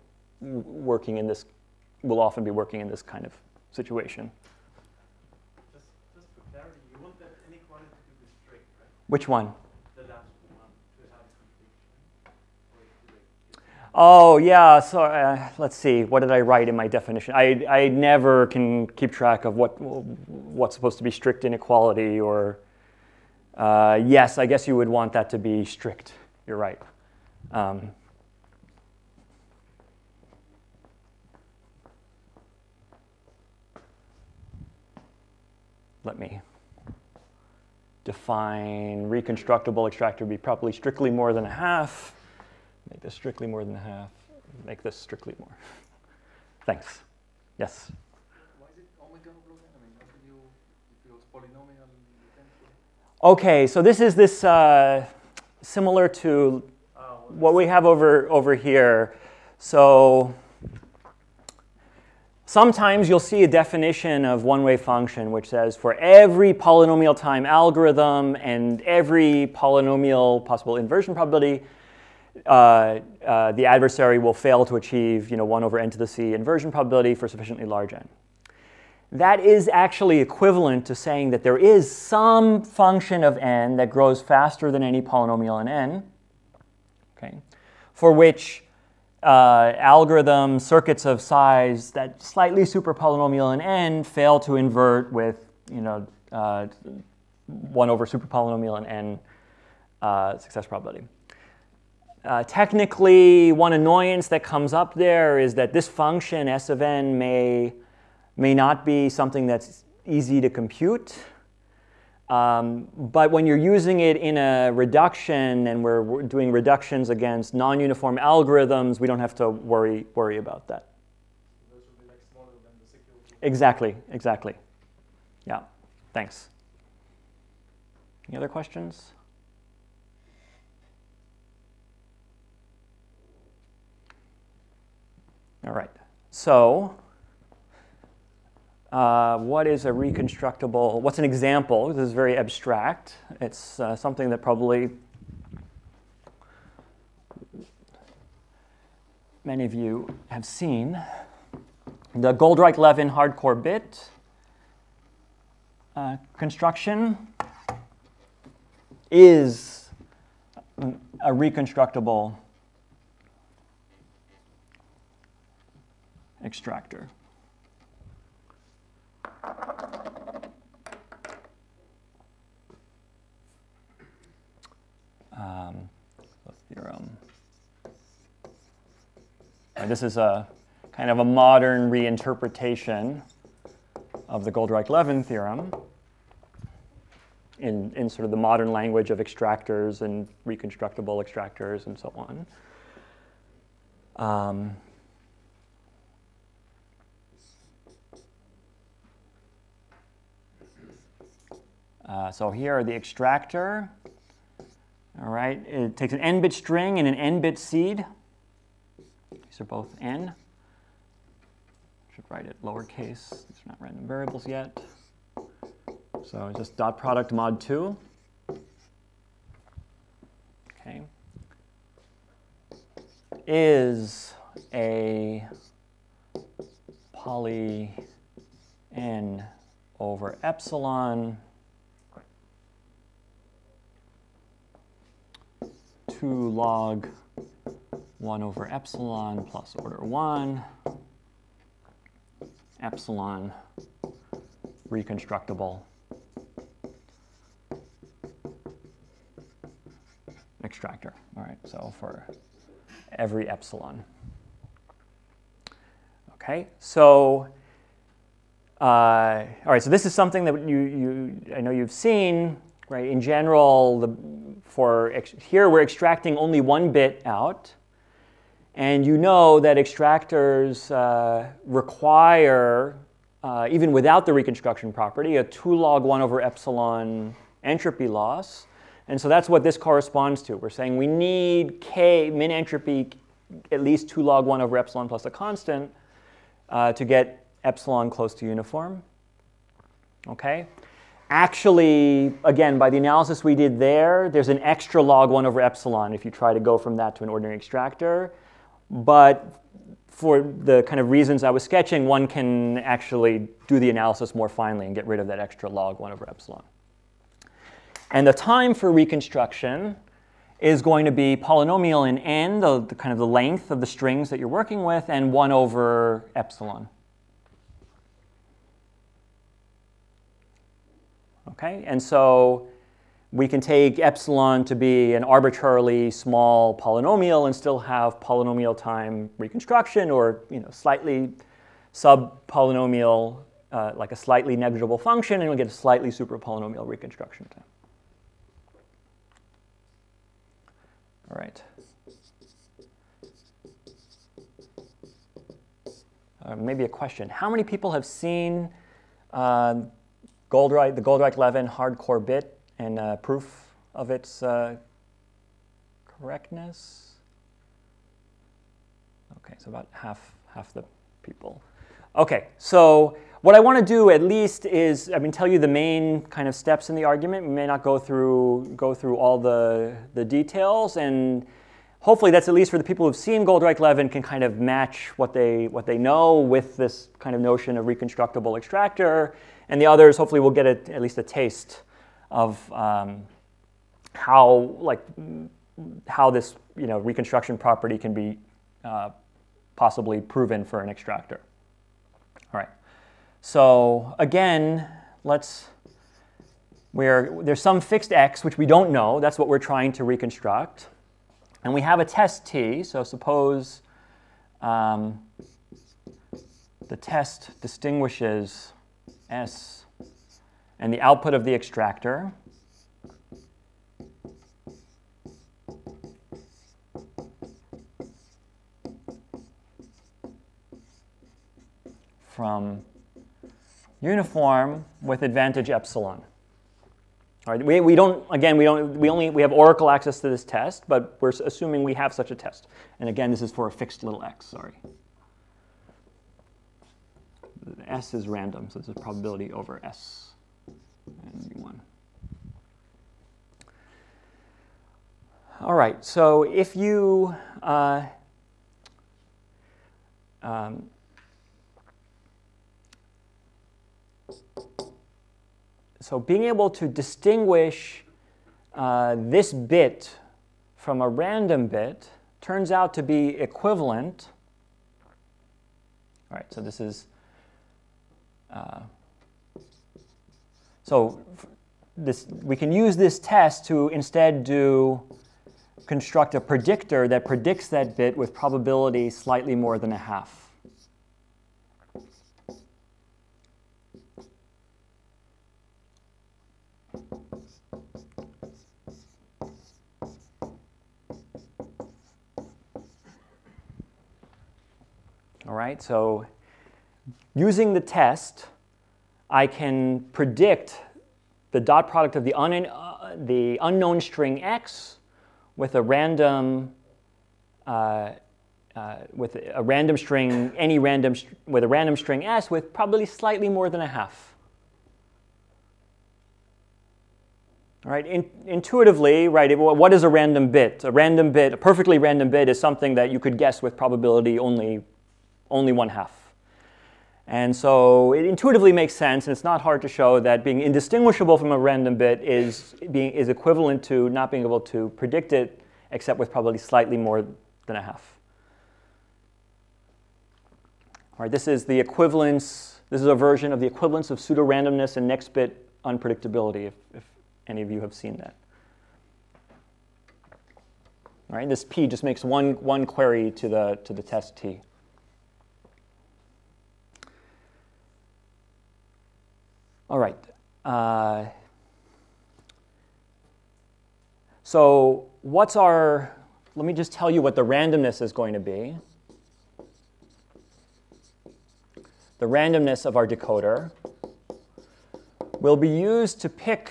often be working in this kind of situation. Just for clarity, you want that inequality to be strict, right? Which one? The last one, to have complete. Oh, yeah, so let's see, what did I write in my definition? I never can keep track of what's supposed to be strict inequality or, yes, I guess you would want that to be strict, you're right. Let me define reconstructible extractor to be probably strictly more than a half. Make this strictly more than a half. Make this strictly more. Thanks. Yes? Why is it omega of log n? I mean, how can you, if it was polynomial, Okay, so this is similar to what we have over here. So sometimes you'll see a definition of one-way function which says for every polynomial time algorithm and every polynomial possible inversion probability, the adversary will fail to achieve 1 over n to the c inversion probability for sufficiently large n. That is actually equivalent to saying that there is some function of n that grows faster than any polynomial in n, okay, for which algorithm circuits of size that slightly super polynomial in n fail to invert with 1 over superpolynomial and n success probability. Technically, one annoyance that comes up there is that this function, S of n, may not be something that's easy to compute. But when you're using it in a reduction, and we're doing reductions against non-uniform algorithms, we don't have to worry about that. So that should be like smaller than the security. Exactly, exactly. Yeah, thanks. Any other questions? All right, so what is a reconstructible, what's an example? This is very abstract. It's something that probably many of you have seen. The Goldreich-Levin hardcore bit construction is a reconstructible extractor. The theorem. And this is a kind of a modern reinterpretation of the Goldreich-Levin theorem in sort of the modern language of extractors and reconstructible extractors and so on. So here are the extractor. All right, it takes an n-bit string and an n-bit seed. These are both n. Should write it lowercase. These are not random variables yet. So just dot product mod 2. Okay. Is a poly n over epsilon 2 log 1 over epsilon plus order 1 epsilon reconstructible extractor. All right, so for every epsilon. Okay, so all right, so this is something that I know you've seen, right? In general, here we're extracting only 1 bit out, and you know that extractors require, even without the reconstruction property, a 2 log 1 over epsilon entropy loss. And so that's what this corresponds to. We're saying we need K, min entropy, at least 2 log 1 over epsilon plus a constant to get epsilon close to uniform. Okay? Actually, again, by the analysis we did there, there's an extra log 1 over epsilon if you try to go from that to an ordinary extractor. But for the kind of reasons I was sketching, one can actually do the analysis more finely and get rid of that extra log 1 over epsilon. And the time for reconstruction is going to be polynomial in n, the kind of the length of the strings that you're working with, and 1 over epsilon. Okay, and so we can take epsilon to be an arbitrarily small polynomial and still have polynomial time reconstruction, or slightly sub-polynomial, like a slightly negligible function, and we'll get a slightly super-polynomial reconstruction time. All right. Maybe a question. How many people have seen the Goldreich-Levin hardcore bit and proof of its correctness? Okay, so about half the people. Okay, so what I want to do at least is, tell you the main kind of steps in the argument. We may not go through all the details, and hopefully that's at least for the people who've seen Goldreich-Levin can kind of match what they know with this kind of notion of reconstructible extractor, and the others hopefully will get at least a taste of how this reconstruction property can be possibly proven for an extractor. All right. So again, let's where there's some fixed x, which we don't know. That's what we're trying to reconstruct. And we have a test t. So suppose the test distinguishes S and the output of the extractor from uniform with advantage epsilon. All right, we have oracle access to this test, but we're assuming we have such a test. And again, this is for a fixed little x, sorry. The S is random, so this is probability over S and V1. All right, so if you so being able to distinguish this bit from a random bit turns out to be equivalent. All right, so this is, we can use this test to instead construct a predictor that predicts that bit with probability slightly more than a half. All right, so using the test, I can predict the dot product of the unknown string x with a random string, with a random string s with probably slightly more than a half. All right, intuitively, right, what is a random bit? A random bit, a perfectly random bit, is something that you could guess with probability only 1/2. And so it intuitively makes sense, and it's not hard to show that being indistinguishable from a random bit is equivalent to not being able to predict it except with probably slightly more than a half. All right, this is the equivalence. This is a version of the equivalence of pseudo-randomness and next bit unpredictability, if any of you have seen that. All right, this P just makes one query to the test T. All right. So let me just tell you what the randomness is going to be. The randomness of our decoder will be used to pick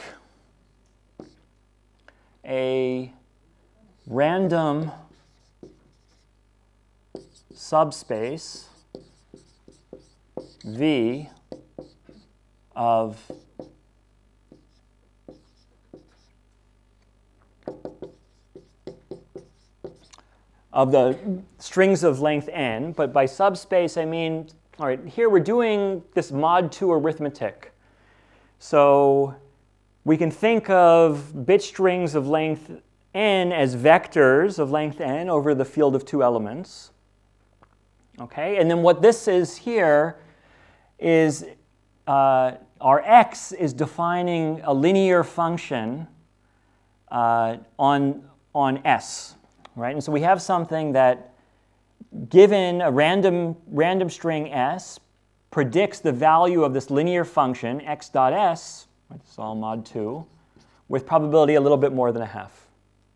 a random subspace V of the strings of length n, but by subspace I mean, all right, here we're doing this mod 2 arithmetic. So we can think of bit strings of length n as vectors of length n over the field of 2 elements. Okay, and then what this is here is our x is defining a linear function on S, right? And so we have something that, given a random string S, predicts the value of this linear function x dot s, right, this is all mod 2, with probability a little bit more than a half.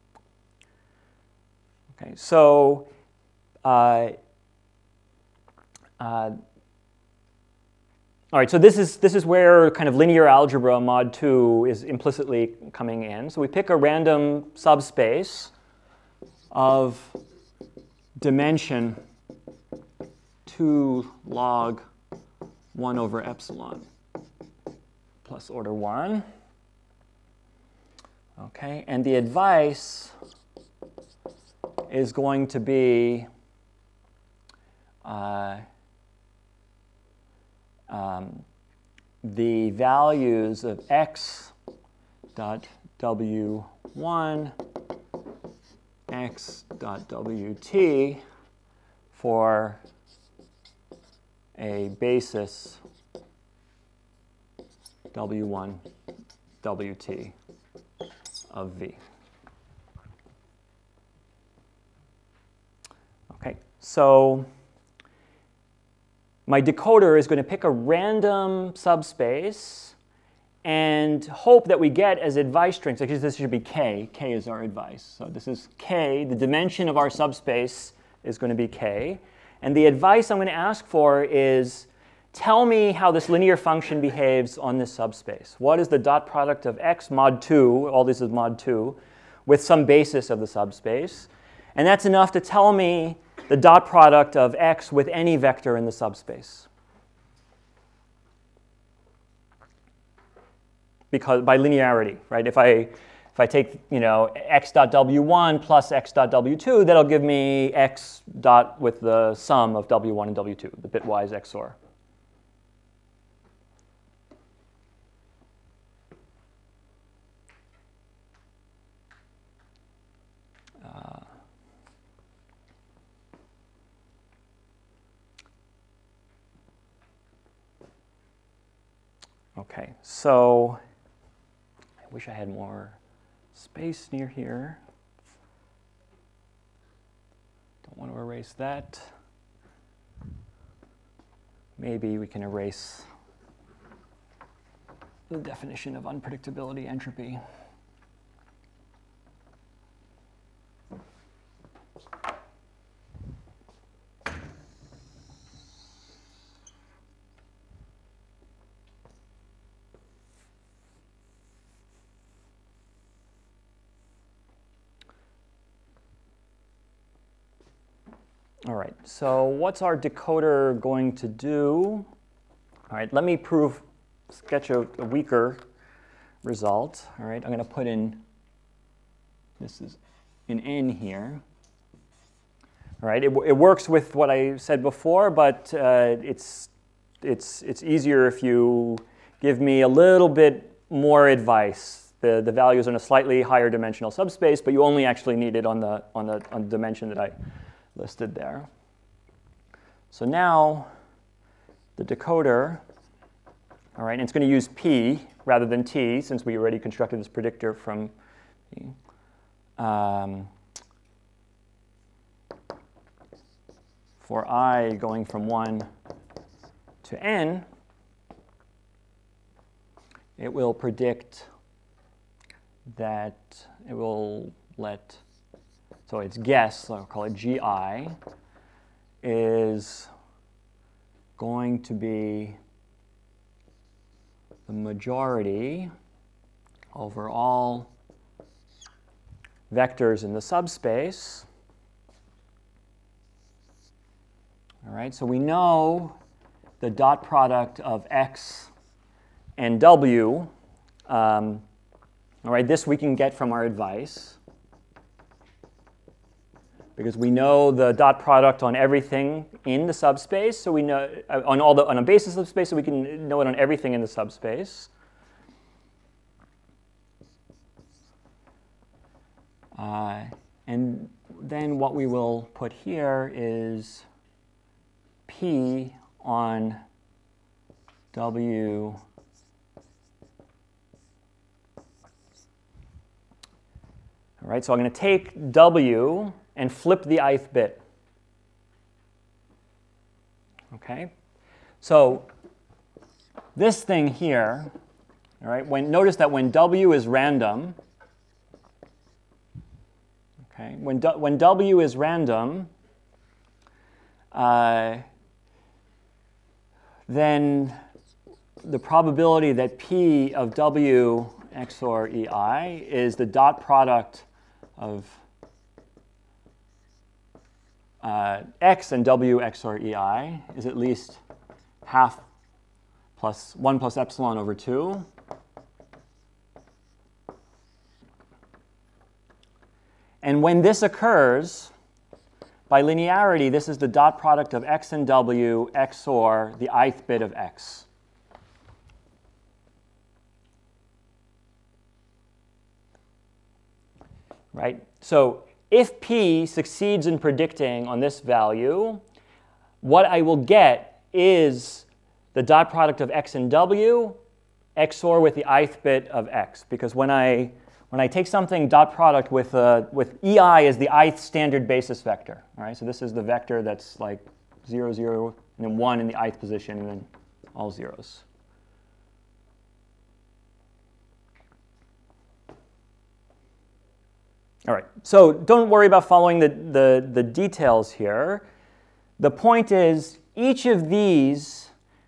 Okay, so all right, so this is where kind of linear algebra mod 2 is implicitly coming in. So we pick a random subspace of dimension 2 log 1 over epsilon plus order 1. Okay, and the advice is going to be the values of x dot w1, x dot wt for a basis w1, WT of V. Okay, so my decoder is going to pick a random subspace and hope that we get as advice strings, because this should be K. K is our advice. So this is K. The dimension of our subspace is going to be K. And the advice I'm going to ask for is, tell me how this linear function behaves on this subspace. What is the dot product of x mod 2, all this is mod 2, with some basis of the subspace? And that's enough to tell me the dot product of x with any vector in the subspace. Because by linearity, right? If I take, x.w1 plus x.w2, that'll give me x dot with the sum of w1 and w2, the bitwise XOR. Okay, so I wish I had more space near here. Don't want to erase that. Maybe we can erase the definition of unpredictability entropy. All right, so what's our decoder going to do? All right, let me sketch a weaker result. All right, I'm going to put in, this is an N here. All right, it works with what I said before, but it's easier if you give me a little bit more advice. The values are in a slightly higher dimensional subspace, but you only actually need it on the dimension that I listed there. So now the decoder, all right, and it's going to use P rather than T, since we already constructed this predictor from P. For I going from 1 to n, it will predict that it will let, so its guess, so I'll call it GI, is going to be the majority over all vectors in the subspace. All right, so we know the dot product of x and w. All right, this we can get from our advice, because we know the dot product on everything in the subspace. So we know on a basis of space, so we can know it on everything in the subspace. And then what we will put here is P on W. All right, so I'm going to take W and flip the ith bit. Okay, so this thing here, all right, notice that when W is random, okay, when W is random, then the probability that P of W XOR EI is the dot product of x and w XOR EI is at least half plus 1 plus epsilon over 2. And when this occurs, by linearity, this is the dot product of x and w XOR the ith bit of x. Right? So if P succeeds in predicting on this value, what I will get is the dot product of x and w XOR with the ith bit of x, because when I take something dot product with EI as the ith standard basis vector, all right? So this is the vector that's like 0, 0, and then 1 in the ith position, and then all zeros. All right, so don't worry about following the details here. The point is, each of these,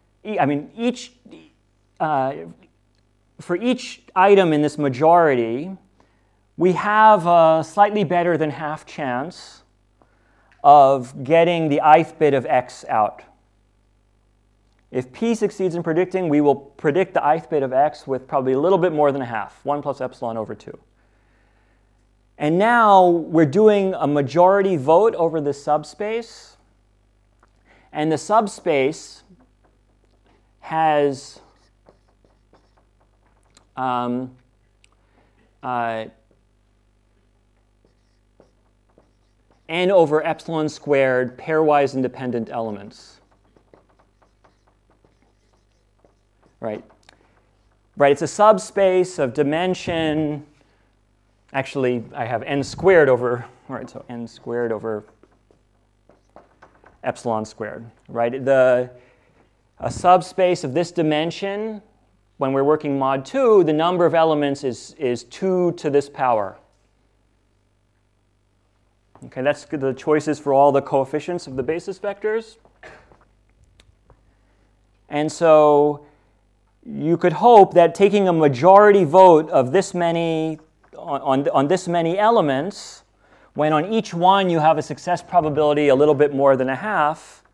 for each item in this majority, we have a slightly better than half chance of getting the ith bit of x out. If P succeeds in predicting, we will predict the ith bit of x with probably a little bit more than a half, 1 plus epsilon over 2. And now we're doing a majority vote over the subspace. And the subspace has n over epsilon squared pairwise independent elements. Right. Right, it's a subspace of dimension. Actually, I have n squared over, all right, so n squared over epsilon squared, right? A subspace of this dimension, when we're working mod 2, the number of elements is 2 to this power. Okay, that's the choices for all the coefficients of the basis vectors. And so you could hope that taking a majority vote of this many on this many elements, when on each one you have a success probability a little bit more than a half,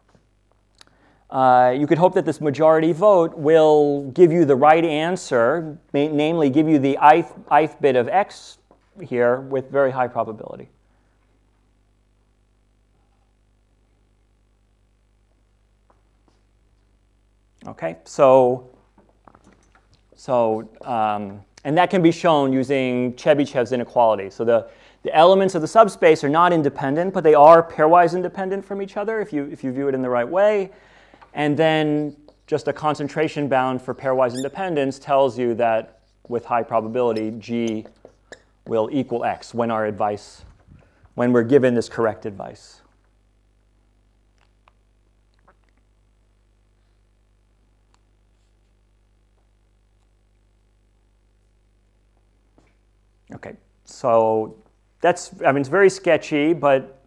you could hope that this majority vote will give you the right answer, namely give you the ith bit of x here with very high probability. Okay, and that can be shown using Chebyshev's inequality. So the elements of the subspace are not independent, but they are pairwise independent from each other if you view it in the right way. And then just a concentration bound for pairwise independence tells you that with high probability, G will equal X when we're given this correct advice. Okay, so that's, it's very sketchy, but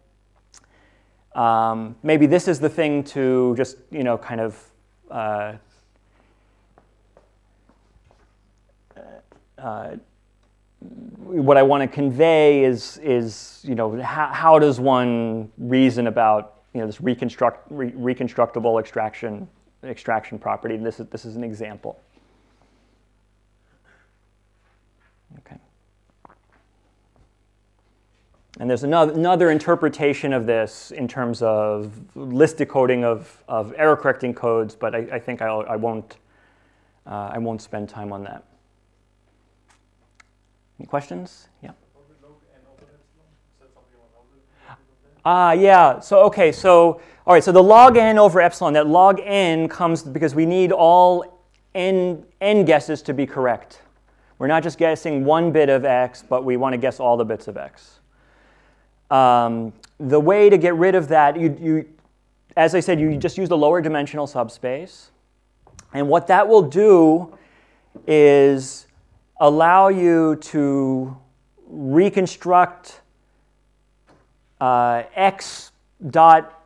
maybe this is the thing to just, kind of what I want to convey is how does one reason about, this reconstructible extraction property? And this is an example. Okay. And there's another interpretation of this in terms of list decoding of error correcting codes, but I think I won't spend time on that. Any questions? Yeah. Yeah. So okay. So all right. So the log n over epsilon. That log n comes because we need all n guesses to be correct. We're not just guessing one bit of x, but we want to guess all the bits of x. The way to get rid of that, as I said, you just use the lower dimensional subspace. And what that will do is allow you to reconstruct x dot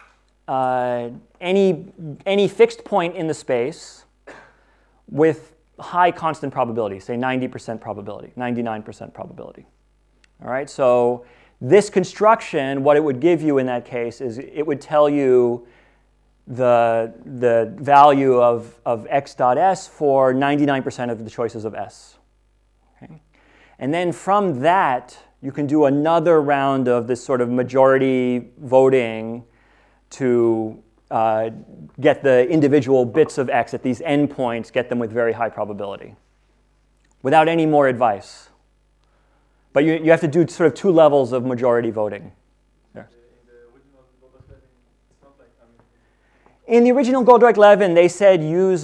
any fixed point in the space with high constant probability, say 90% probability, 99% probability. All right, so this construction, what it would give you in that case is it would tell you the value of x dot s for 99% of the choices of s. Okay? And then from that, you can do another round of this sort of majority voting to get the individual bits of x at these endpoints, get them with very high probability, without any more advice. But you have to do sort of 2 levels of majority voting. Yeah. In the original Goldreich-Levin, they said use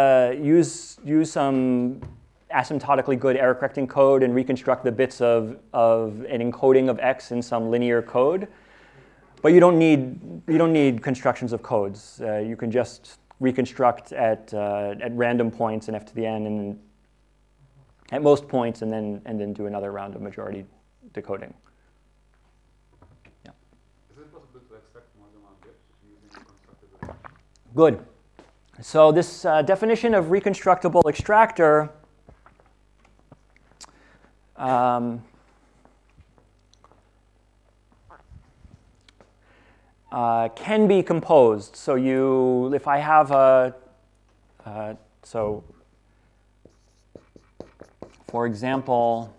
some asymptotically good error correcting code and reconstruct the bits of an encoding of X in some linear code. But you don't need constructions of codes. You can just reconstruct at random points in f to the n and at most points, and then do another round of majority decoding. Yeah. Is it possible to extract more than one bit using reconstructible? Good. So this definition of reconstructible extractor can be composed. So if I have so for example,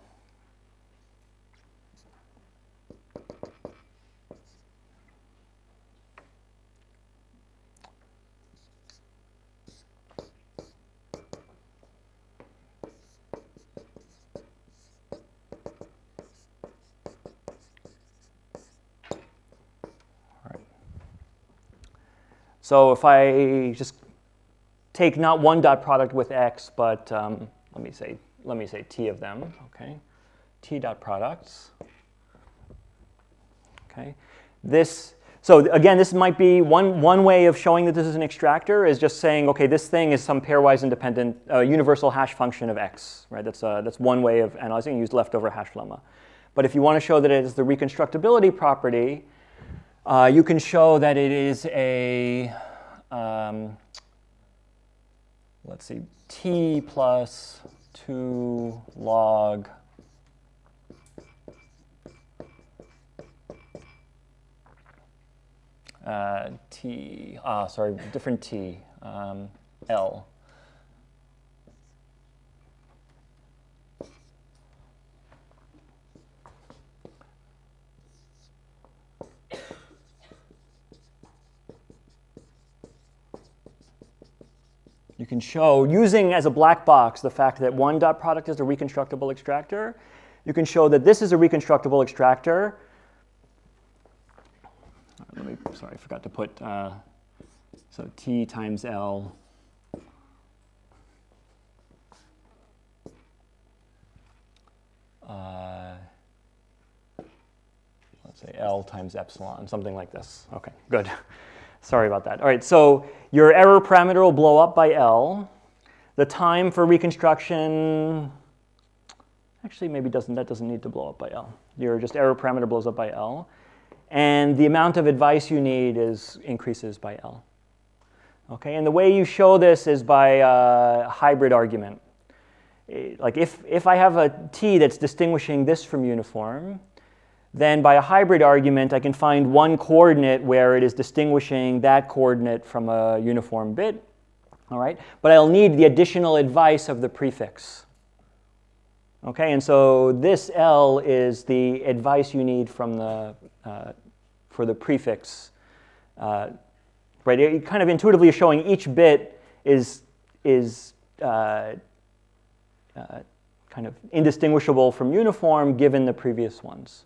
so if I just take not one dot product with X, but let me say T of them, okay? T dot products. Okay. So again, this might be one way of showing that this is an extractor is just saying, okay, this thing is some pairwise independent universal hash function of X, right? That's one way of analyzing. Use leftover hash lemma. But if you want to show that it is the reconstructibility property, you can show that it is a, let's see, T plus 2 log T, sorry, different T, L. You can show, using as a black box the fact that one dot product is a reconstructible extractor, you can show that this is a reconstructible extractor. Sorry, I forgot to put, so T times L. Let's say L times epsilon, something like this. Okay, good. Sorry about that. All right, so your error parameter will blow up by L. The time for reconstruction, actually maybe that doesn't need to blow up by L. Your just error parameter blows up by L. And the amount of advice you need increases by L. Okay, and the way you show this is by a hybrid argument. Like if I have a T that's distinguishing this from uniform, then by a hybrid argument, I can find one coordinate where it is distinguishing that coordinate from a uniform bit. All right, but I'll need the additional advice of the prefix. Okay, and so this L is the advice you need from the for the prefix. Right, it kind of intuitively is showing each bit is kind of indistinguishable from uniform given the previous ones.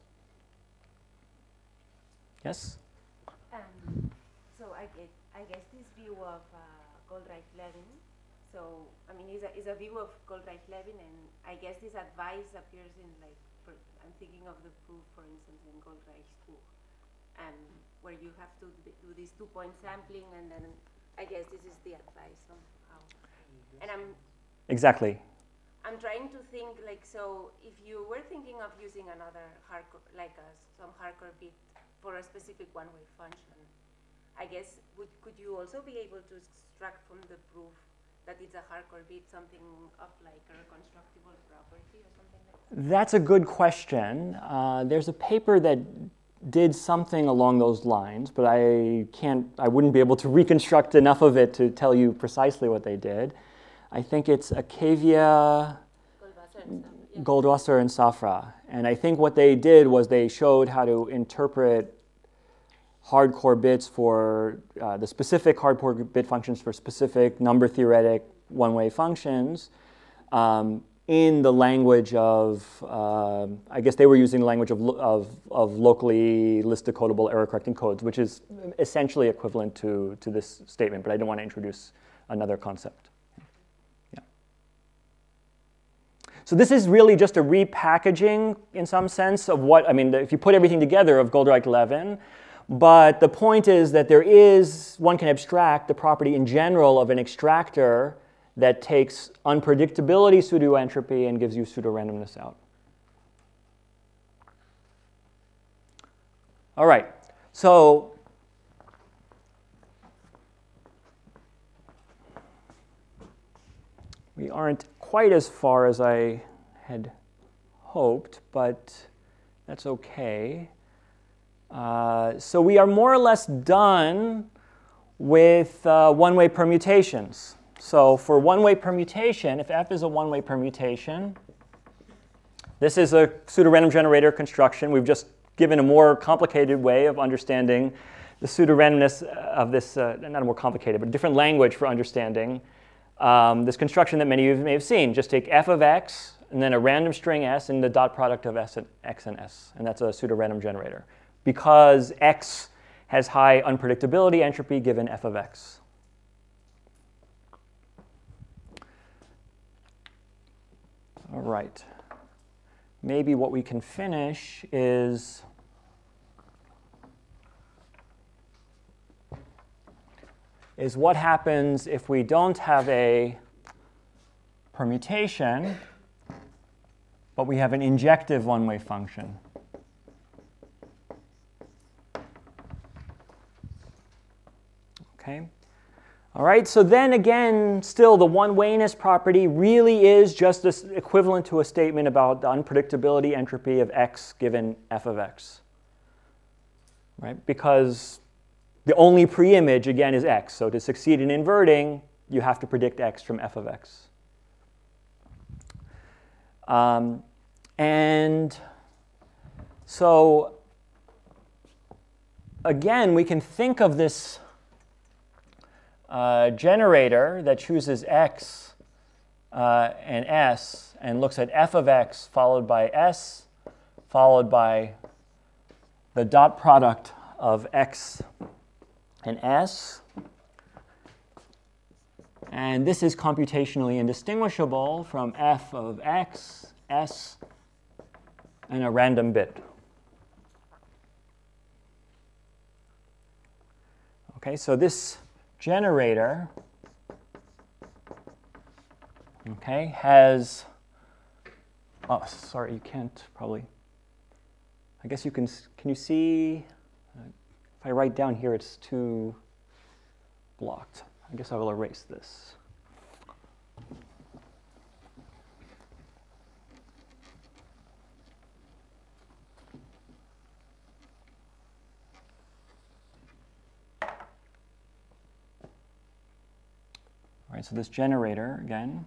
Yes? So I guess this view of Goldreich-Levin, so I mean is a view of Goldreich-Levin, and I guess this advice appears in I'm thinking of the proof, for instance, in Goldreich's book, where you have to do this 2-point sampling, and then I guess this is the advice somehow. And exactly. I'm trying to think so if you were thinking of using another hardcore, some hardcore bit for a specific one-way function, I guess could you also be able to extract from the proof that it's a hardcore bit something of like a reconstructible property or something like that? That's a good question. There's a paper that did something along those lines, but I wouldn't be able to reconstruct enough of it to tell you precisely what they did. I think it's Akavia, Goldwasser, and Safra. And I think what they did was they showed how to interpret hardcore bits for the specific hardcore bit functions for specific number theoretic one-way functions in the language of, I guess they were using the language of locally list decodable error correcting codes, which is essentially equivalent to this statement, but I don't want to introduce another concept. Yeah. So this is really just a repackaging in some sense of what, I mean, if you put everything together of Goldreich-Levin, but the point is that one can abstract the property in general of an extractor that takes unpredictability pseudoentropy and gives you pseudo-randomness out. All right, so we aren't quite as far as I had hoped, but that's okay. So we are more or less done with one-way permutations. So for one-way permutation, if F is a one-way permutation, this is a pseudo-random generator construction. We've just given a more complicated way of understanding the pseudo-randomness of this, not a more complicated, but a different language for understanding this construction that many of you may have seen. Just take f of x and then a random string s and the dot product of x and s, and that's a pseudo-random generator, because x has high unpredictability entropy given f of x. All right. Maybe what we can finish is what happens if we don't have a permutation, but we have an injective one-way function. Okay. All right, so then again, still the one-wayness property really is just this equivalent to a statement about the unpredictability entropy of x given f of x, right? Because the only preimage, again, is x. So to succeed in inverting, you have to predict x from f of x. And so again, we can think of this generator that chooses x and s and looks at f of x followed by s followed by the dot product of x and s. And this is computationally indistinguishable from f of x, s, and a random bit. Okay, so this generator, okay, has, oh, sorry, you can't probably, I guess you can you see, if I write down here, it's too blocked. I guess I will erase this. All right, so this generator, again,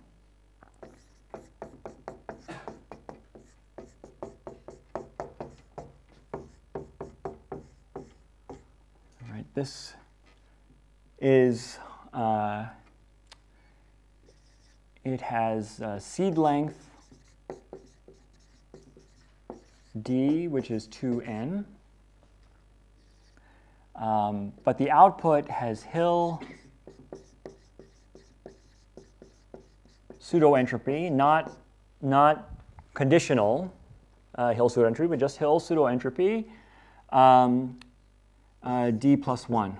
all right, this is, it has seed length d, which is 2n, but the output has Hill pseudoentropy, not conditional Hill pseudoentropy, but just Hill pseudoentropy, d plus 1.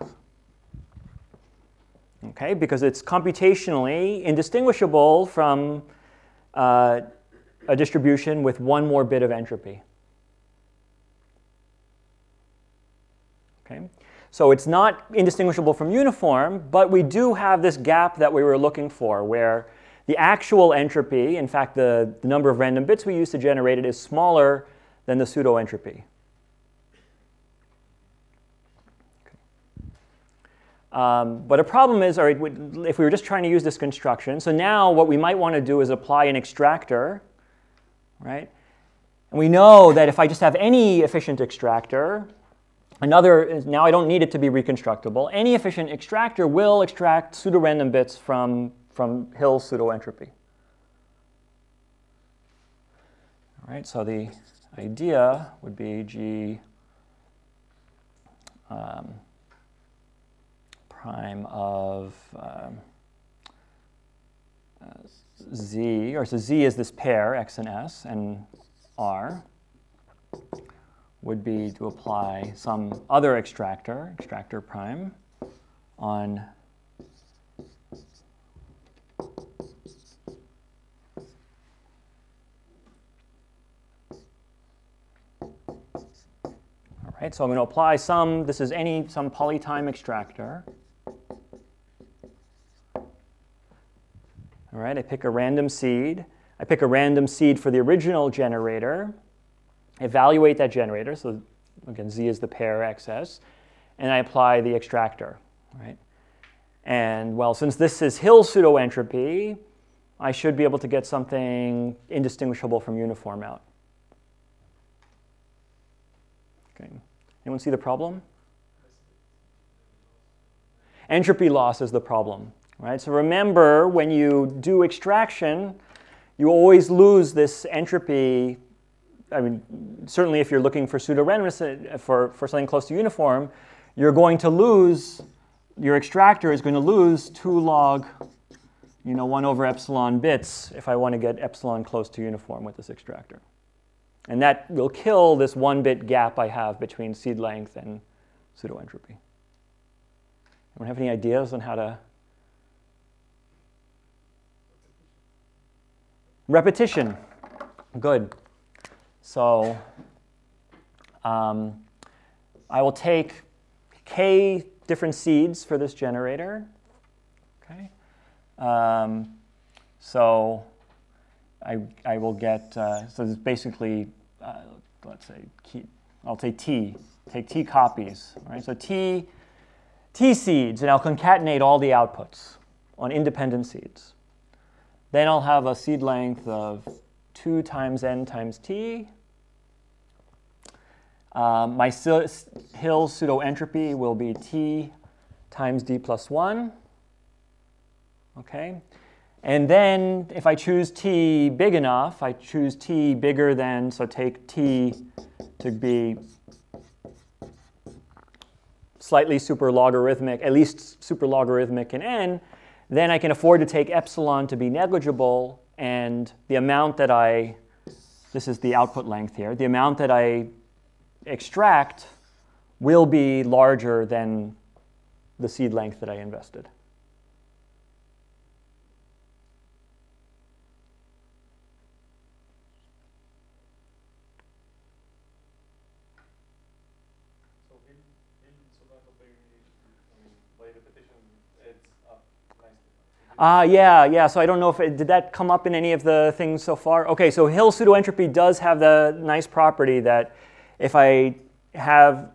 Okay, because it's computationally indistinguishable from a distribution with one more bit of entropy. Okay, so it's not indistinguishable from uniform, but we do have this gap that we were looking for, where the actual entropy, in fact, the number of random bits we use to generate it, is smaller than the pseudo-entropy. But a problem is, all right, if we were just trying to use this construction, so now what we might want to do is apply an extractor, right? And we know that if I just have any efficient extractor, now I don't need it to be reconstructible, any efficient extractor will extract pseudo-random bits from Hill's pseudo-entropy. right? So the idea would be G prime of Z, or so Z is this pair, X and S, and R would be to apply some other extractor prime, on right, so I'm going to apply some, this is some polytime extractor. All right, I pick a random seed. I pick a random seed for the original generator, evaluate that generator, so again, Z is the pair XS, and I apply the extractor, right? And well, since this is Hill pseudoentropy, I should be able to get something indistinguishable from uniform out. Okay. Anyone see the problem? Entropy loss is the problem, right? So remember, when you do extraction, you always lose this entropy. I mean, certainly if you're looking for pseudo-randomness for something close to uniform, you're going to lose, your extractor is going to lose 2 log, 1 over epsilon bits if I want to get epsilon close to uniform with this extractor. And that will kill this 1-bit gap I have between seed length and pseudoentropy. Anyone have any ideas on how to? Repetition. Good. So I will take k different seeds for this generator. Okay. So I will get, so this is basically, let's say, I'll take T. Take T copies. Right? So T seeds, and I'll concatenate all the outputs on independent seeds. Then I'll have a seed length of 2 times n times T. My Hill pseudoentropy will be T times D plus 1. Okay. And then if I choose T big enough, I choose T bigger than, so take T to be slightly superlogarithmic, at least superlogarithmic in n, then I can afford to take epsilon to be negligible, and the amount that this is the output length here, the amount that I extract will be larger than the seed length that I invested. Yeah. So I don't know if did that come up in any of the things so far? Okay, so Hill pseudoentropy does have the nice property that if I have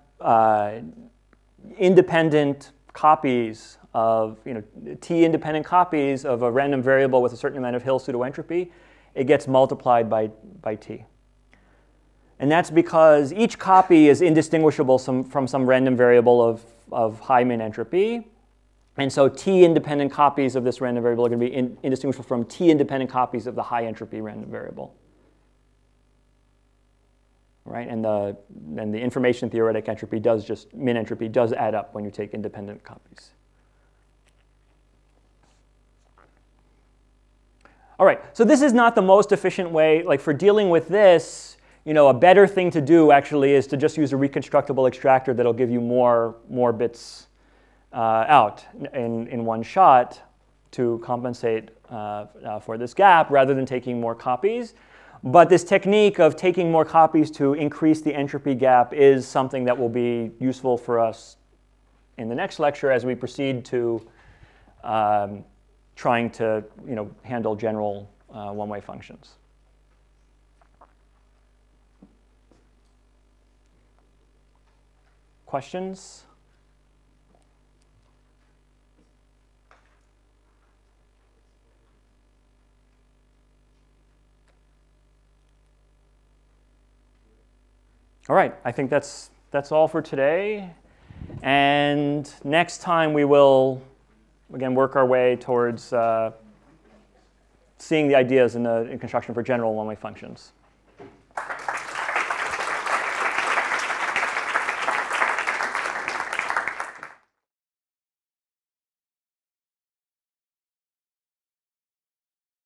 independent copies of, T independent copies of a random variable with a certain amount of Hill pseudoentropy, it gets multiplied by T. And that's because each copy is indistinguishable from some random variable of high min entropy. And so T independent copies of this random variable are going to be indistinguishable from T independent copies of the high entropy random variable. Right? And the information theoretic entropy min entropy does add up when you take independent copies. All right, so this is not the most efficient way. Like for dealing with this, a better thing to do actually is to just use a reconstructible extractor that'll give you more bits out in one shot to compensate for this gap rather than taking more copies. But this technique of taking more copies to increase the entropy gap is something that will be useful for us in the next lecture as we proceed to trying to handle general one-way functions. Questions? All right, I think that's all for today. And next time we will, again, work our way towards seeing the ideas in construction for general one-way functions.